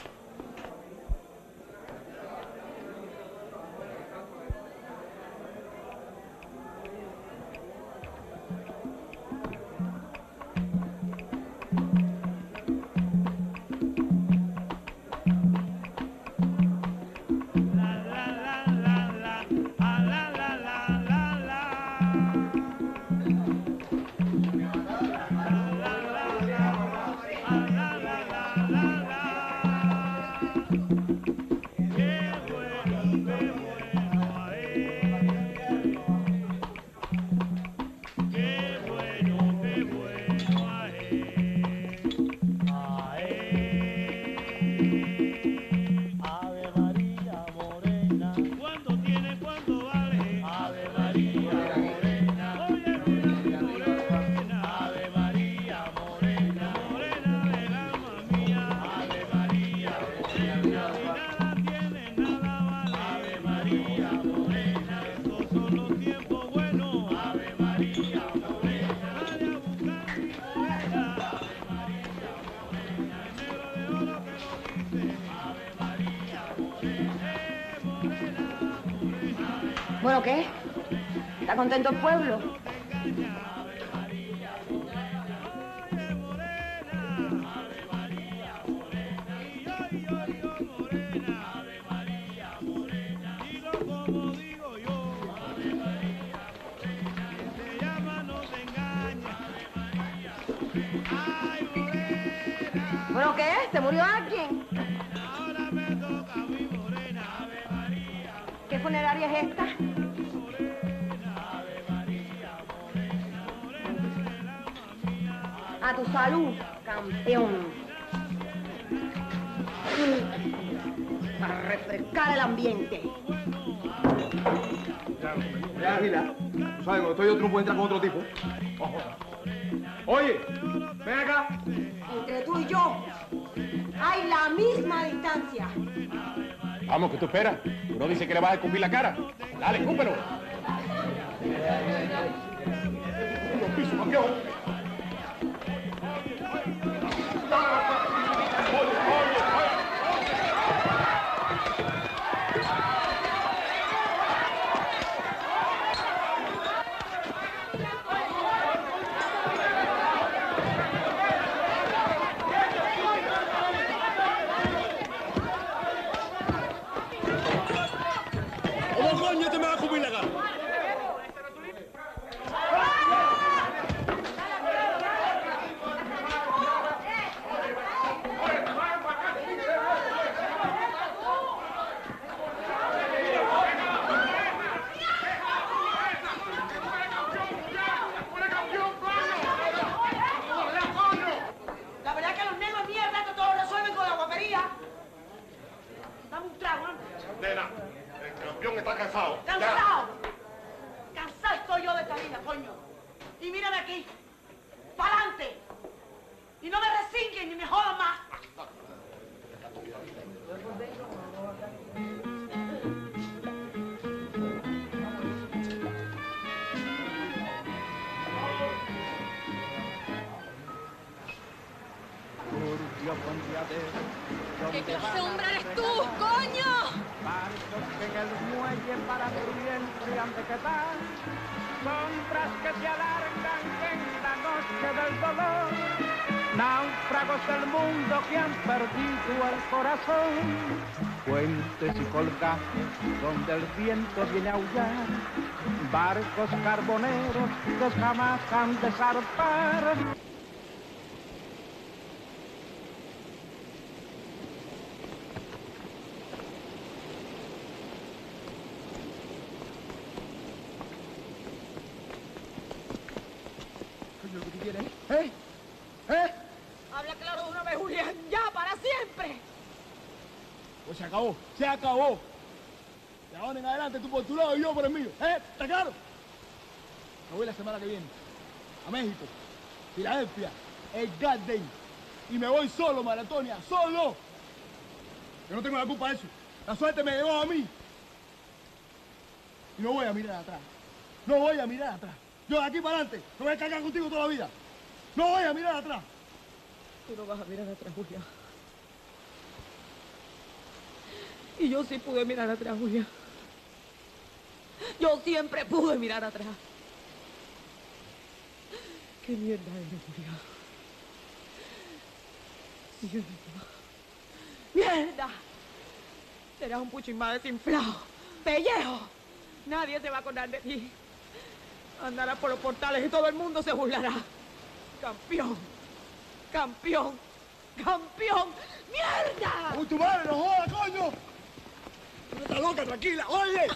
Bueno, ¿qué? ¿Está contento el pueblo? Bueno, ¿qué? ¿Se murió alguien? ¿Qué funeraria es esta? A tu salud, campeón. Para refrescar el ambiente. Ya, Gila. ¿Sabes? Cuando estoy otro, no puedo entrar con otro tipo. Ojo. Oye, ven acá. Entre tú y yo hay la misma distancia. Vamos, ¿qué tú esperas? Uno dice que le vas a escupir la cara. Dale, escúpelo. Los pisos, campeón. ¿Cómo coño te me vas a escupir la cara? ¿Qué clase de hombre eres tú, coño? Barcos que en el muelle para siempre han de quedar, sombras que se alargan en la noche del dolor, náufragos del mundo que han perdido el corazón, puentes y colgajes donde el viento viene a aullar, barcos carboneros que jamás han de zarpar. ¿Eh? ¿Eh? Habla claro de una vez, Julián, ya, para siempre. Pues se acabó, se acabó. De ahora en adelante tú por tu lado y yo por el mío. ¿Eh? ¿Está claro? Me voy la semana que viene a México, Filadelfia, el Garden. Y me voy solo, Maratonia, solo. Yo no tengo la culpa de eso. La suerte me llevó a mí. Y no voy a mirar atrás. No voy a mirar atrás. Yo de aquí para adelante no voy a cargar contigo toda la vida. No voy a mirar atrás. Tú no vas a mirar atrás, Julián. Y yo sí pude mirar atrás, Julián. Yo siempre pude mirar atrás. ¿Qué mierda eres, Julián? Mierda. ¡Mierda! Serás un puchín más desinflado. ¡Pellejo! Nadie se va a acordar de ti. Andarás por los portales y todo el mundo se burlará. Campeón. Campeón. Campeón. ¡Mierda! ¡Uy, tu madre, no jodas, coño! No estás loca, tranquila, oye.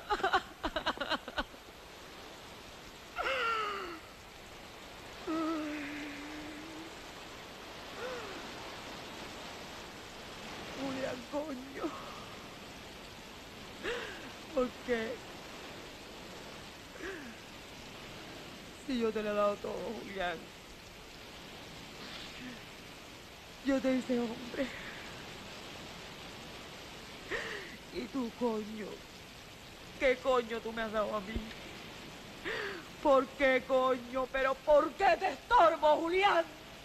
Julián, coño. ¿Por qué? Si yo te lo he dado todo, Julián. Yo te hice hombre. Y tú, coño. ¿Qué coño tú me has dado a mí? ¿Por qué, coño? ¿Pero por qué te estorbo, Julián?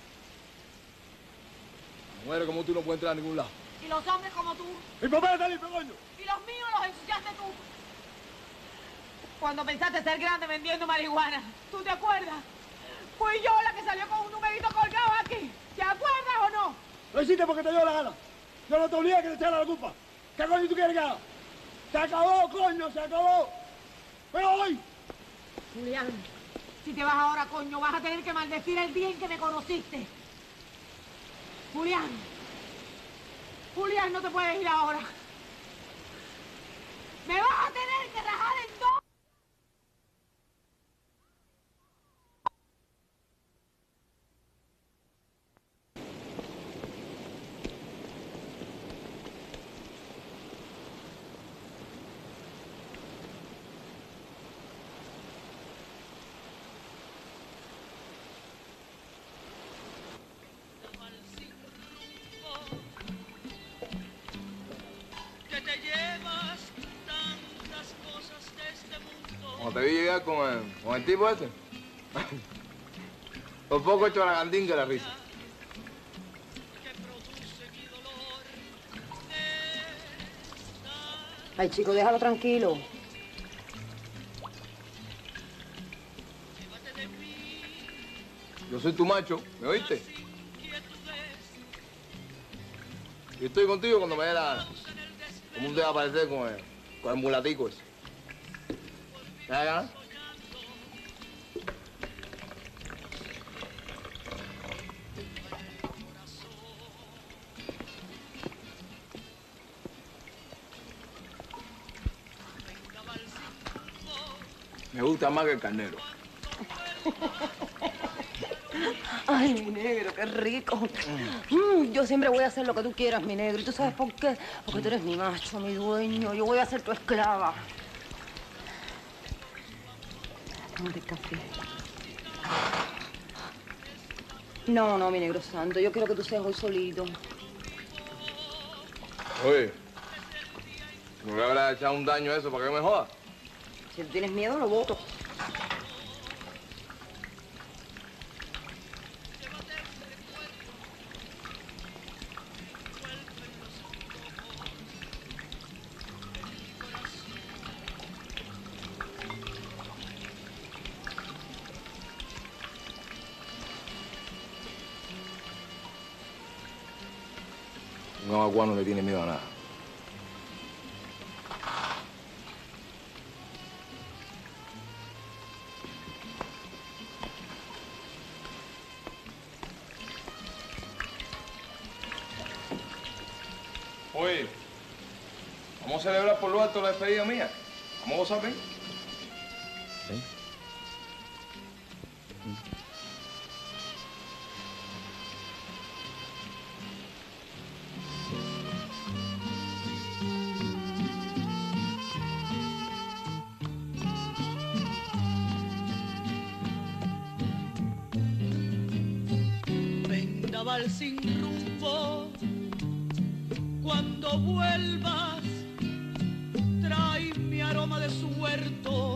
Mujeres como tú no pueden entrar a ningún lado. Y los hombres como tú. Mi papá está limpio, coño. Y los míos los ensuciaste tú. Cuando pensaste ser grande vendiendo marihuana, ¿tú te acuerdas? Fui yo la que salió con un numerito colgado aquí. ¿Te acuerdas o no? Lo hiciste porque te dio la gana. Yo no te obligué a que te echara la culpa. ¿Qué coño tú quieres que haga? Se acabó, coño, se acabó. Pero hoy. Julián, si te vas ahora, coño, vas a tener que maldecir el día en que me conociste. Julián. Julián, no te puedes ir ahora. Me vas a tener que rajar en dos. Cuando te vi llegar con el, con el tipo este, por poco hecho la gandinga la risa. Ay, chico, déjalo tranquilo. Yo soy tu macho, ¿me oíste? Y estoy contigo cuando me dé la gana. ¿Cómo te va a aparecer con el, con el mulatico ese? ¿Te da gana? Me gusta más que el carnero. Ay, mi negro, qué rico. Mm, yo siempre voy a hacer lo que tú quieras, mi negro. ¿Y tú sabes por qué? Porque tú eres mi macho, mi dueño. Yo voy a ser tu esclava. Tómate el café. No, no, mi negro santo. Yo quiero que tú seas hoy solito. Oye, ¿no le habrás echado un daño a eso para que me jodas? Si tú tienes miedo, lo voto. Un aguacuano no le tiene miedo a nada. Oye, vamos a celebrar por lo alto la despedida mía. ¿Cómo vos sabés? ¿Eh? Vendaval sin rumbo, cuando vuelvas, trae mi aroma de su huerto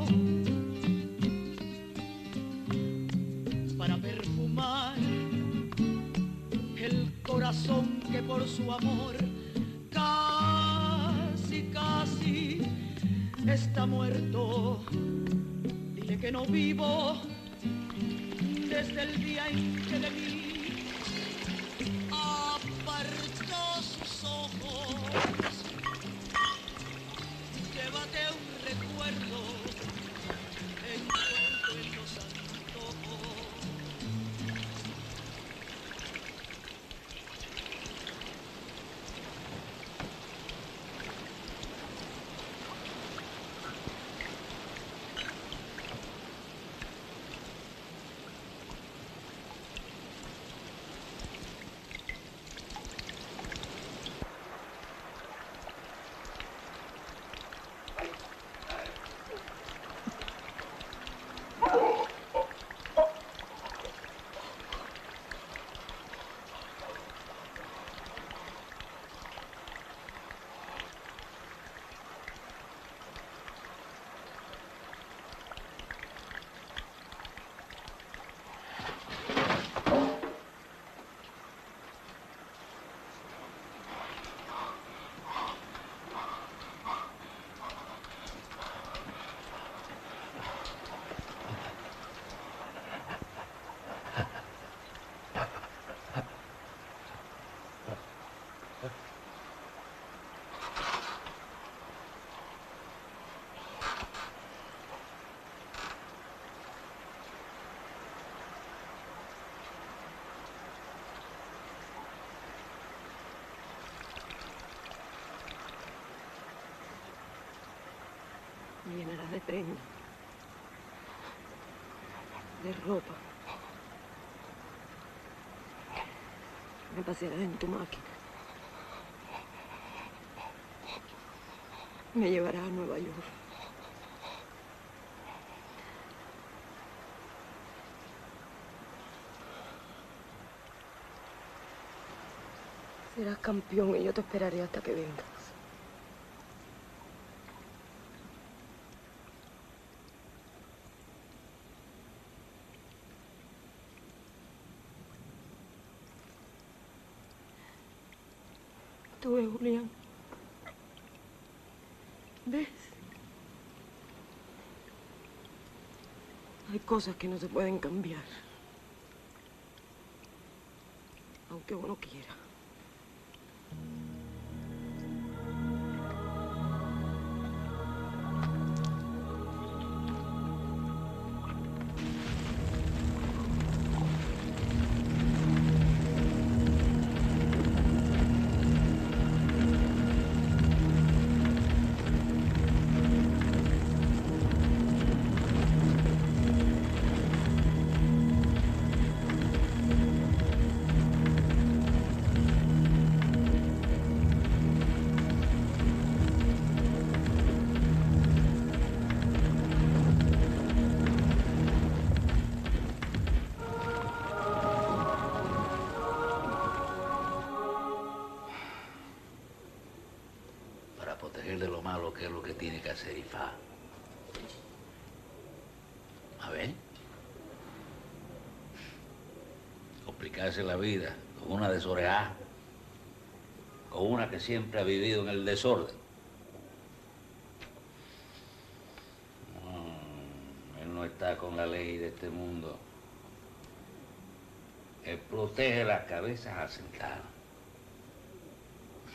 para perfumar el corazón que por su amor casi, casi está muerto. Dile que no vivo desde el día en que de mí apartó sus ojos. Llévate un recuerdo envuelto en los antojos. Me llenarás de prenda, de ropa. Me pasearás en tu máquina. Me llevarás a Nueva York. Serás campeón y yo te esperaré hasta que vengas. ¿Tú ves, Julián? ¿Ves? Hay cosas que no se pueden cambiar. Aunque uno quiera. proteger de lo malo, que es lo que tiene que hacer Ifá. A ver. Complicarse la vida con una desorejada, con una que siempre ha vivido en el desorden. No, él no está con la ley de este mundo. Él protege las cabezas asentadas.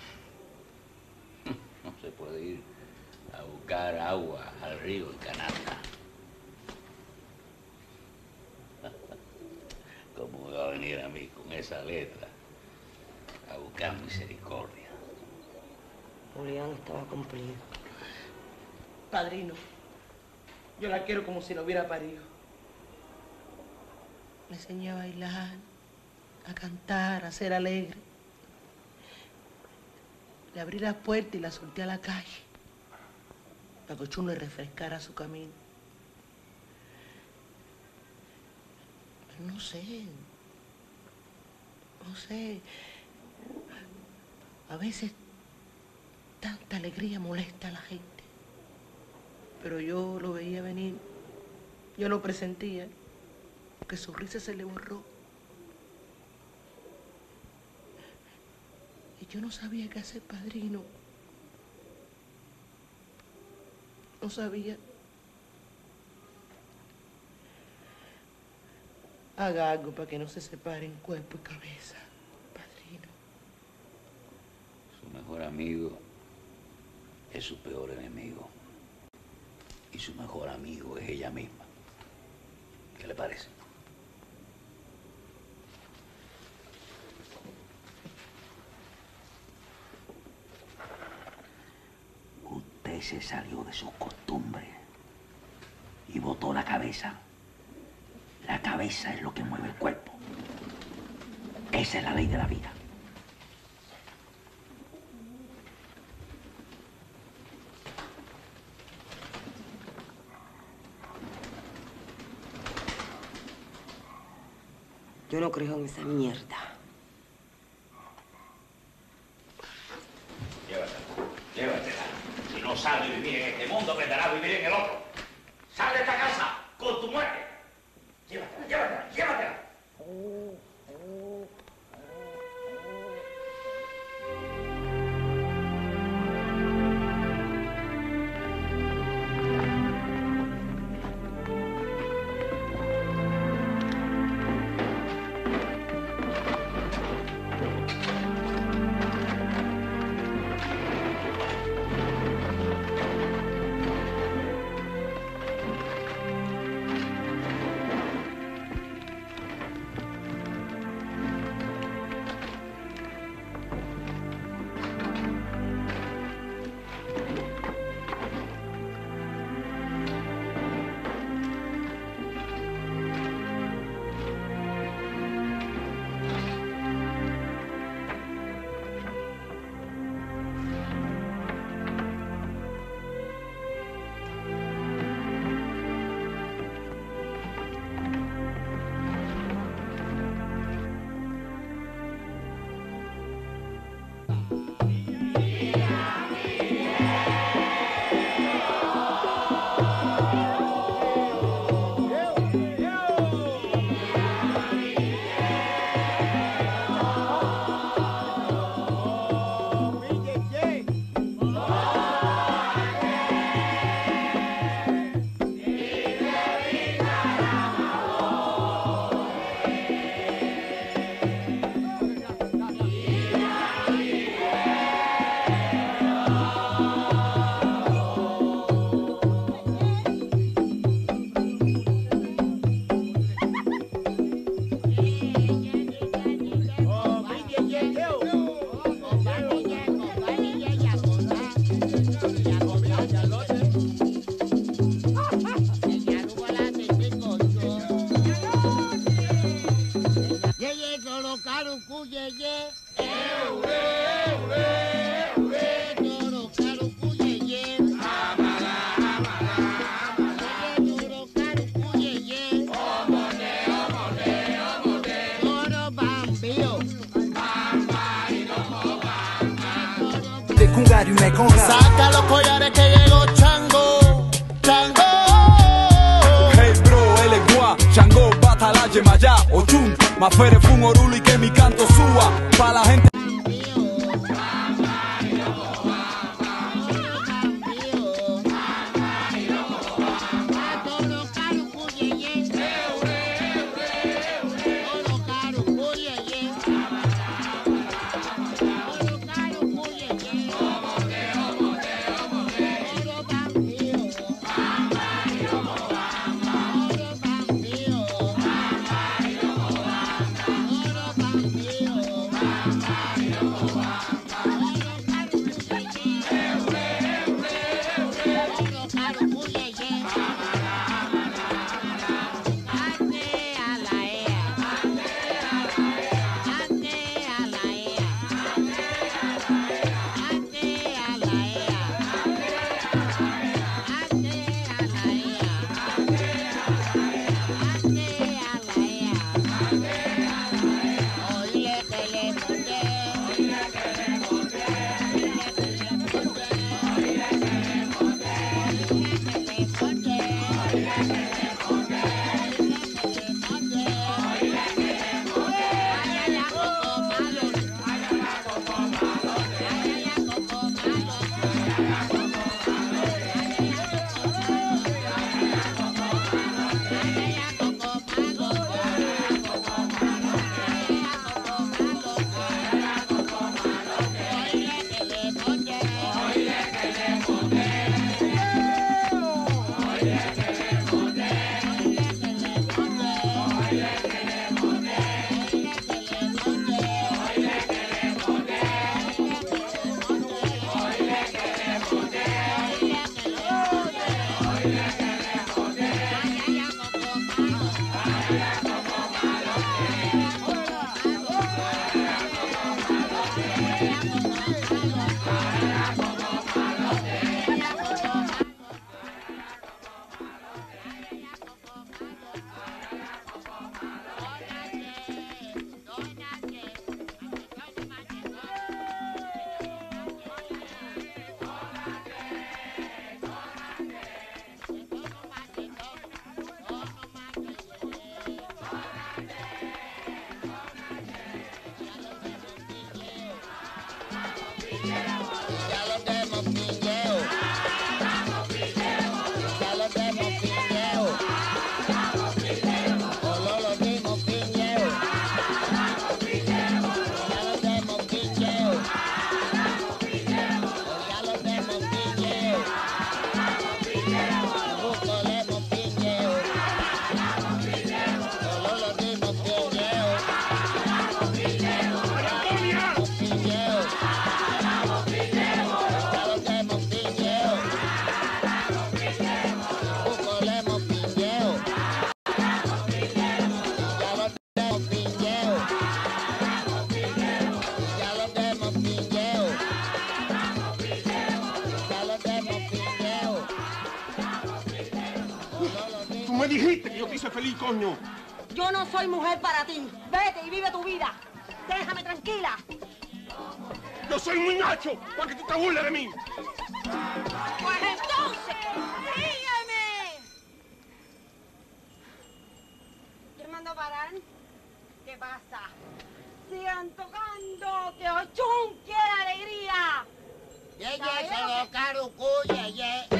se puede ir a buscar agua al río en canasta. ¿Cómo va a venir a mí con esa letra a buscar misericordia? Julián estaba cumplido. Padrino, yo la quiero como si la hubiera parido. Me enseñé a bailar, a cantar, a ser alegre. Le abrí la puerta y la solté a la calle para que Ochun le refrescara su camino. No sé, no sé. A veces tanta alegría molesta a la gente. Pero yo lo veía venir, yo lo presentía, porque su risa se le borró. Y yo no sabía qué hacer, padrino. No sabía. Haga algo para que no se separen cuerpo y cabeza, padrino. Su mejor amigo es su peor enemigo. Y su mejor amigo es ella misma. ¿Qué le parece? Usted se salió de sus costumbres y botó la cabeza. La cabeza es lo que mueve el cuerpo. Esa es la ley de la vida. Yo no creo en esa mierda. Llévatela, llévatela. Si no sabe vivir en este mundo, aprenderá a vivir en el otro. Sal de esta casa con tu muerte. Llévatela, llévatela, llévatela. Saca los collares que llegó Chango, Chango. Hey bro, él es guá, Chango, Batala, Yemayá, Ochun, Mafere, Fun, Oruli, que mi canto suba pa' la gente. Ya los demos pilleo. Ya los demos pilleo. Solo los demos pilleo. Ya los demos pilleo. Ya los demos pilleo. Busco lemos pilleo. Solo los demos pilleo. Tú me dijiste que yo te hice feliz, coño. Yo no soy mujer para ti. Vete y vive tu vida. Déjame tranquila. Yo soy muy macho para que tú te burles de mí. Pues entonces, sígueme. ¿Quién mandó parar? ¿Qué pasa? Sigan tocando, que Ochun quiere alegría. Ye, ye, se lo carucu, ye, ye.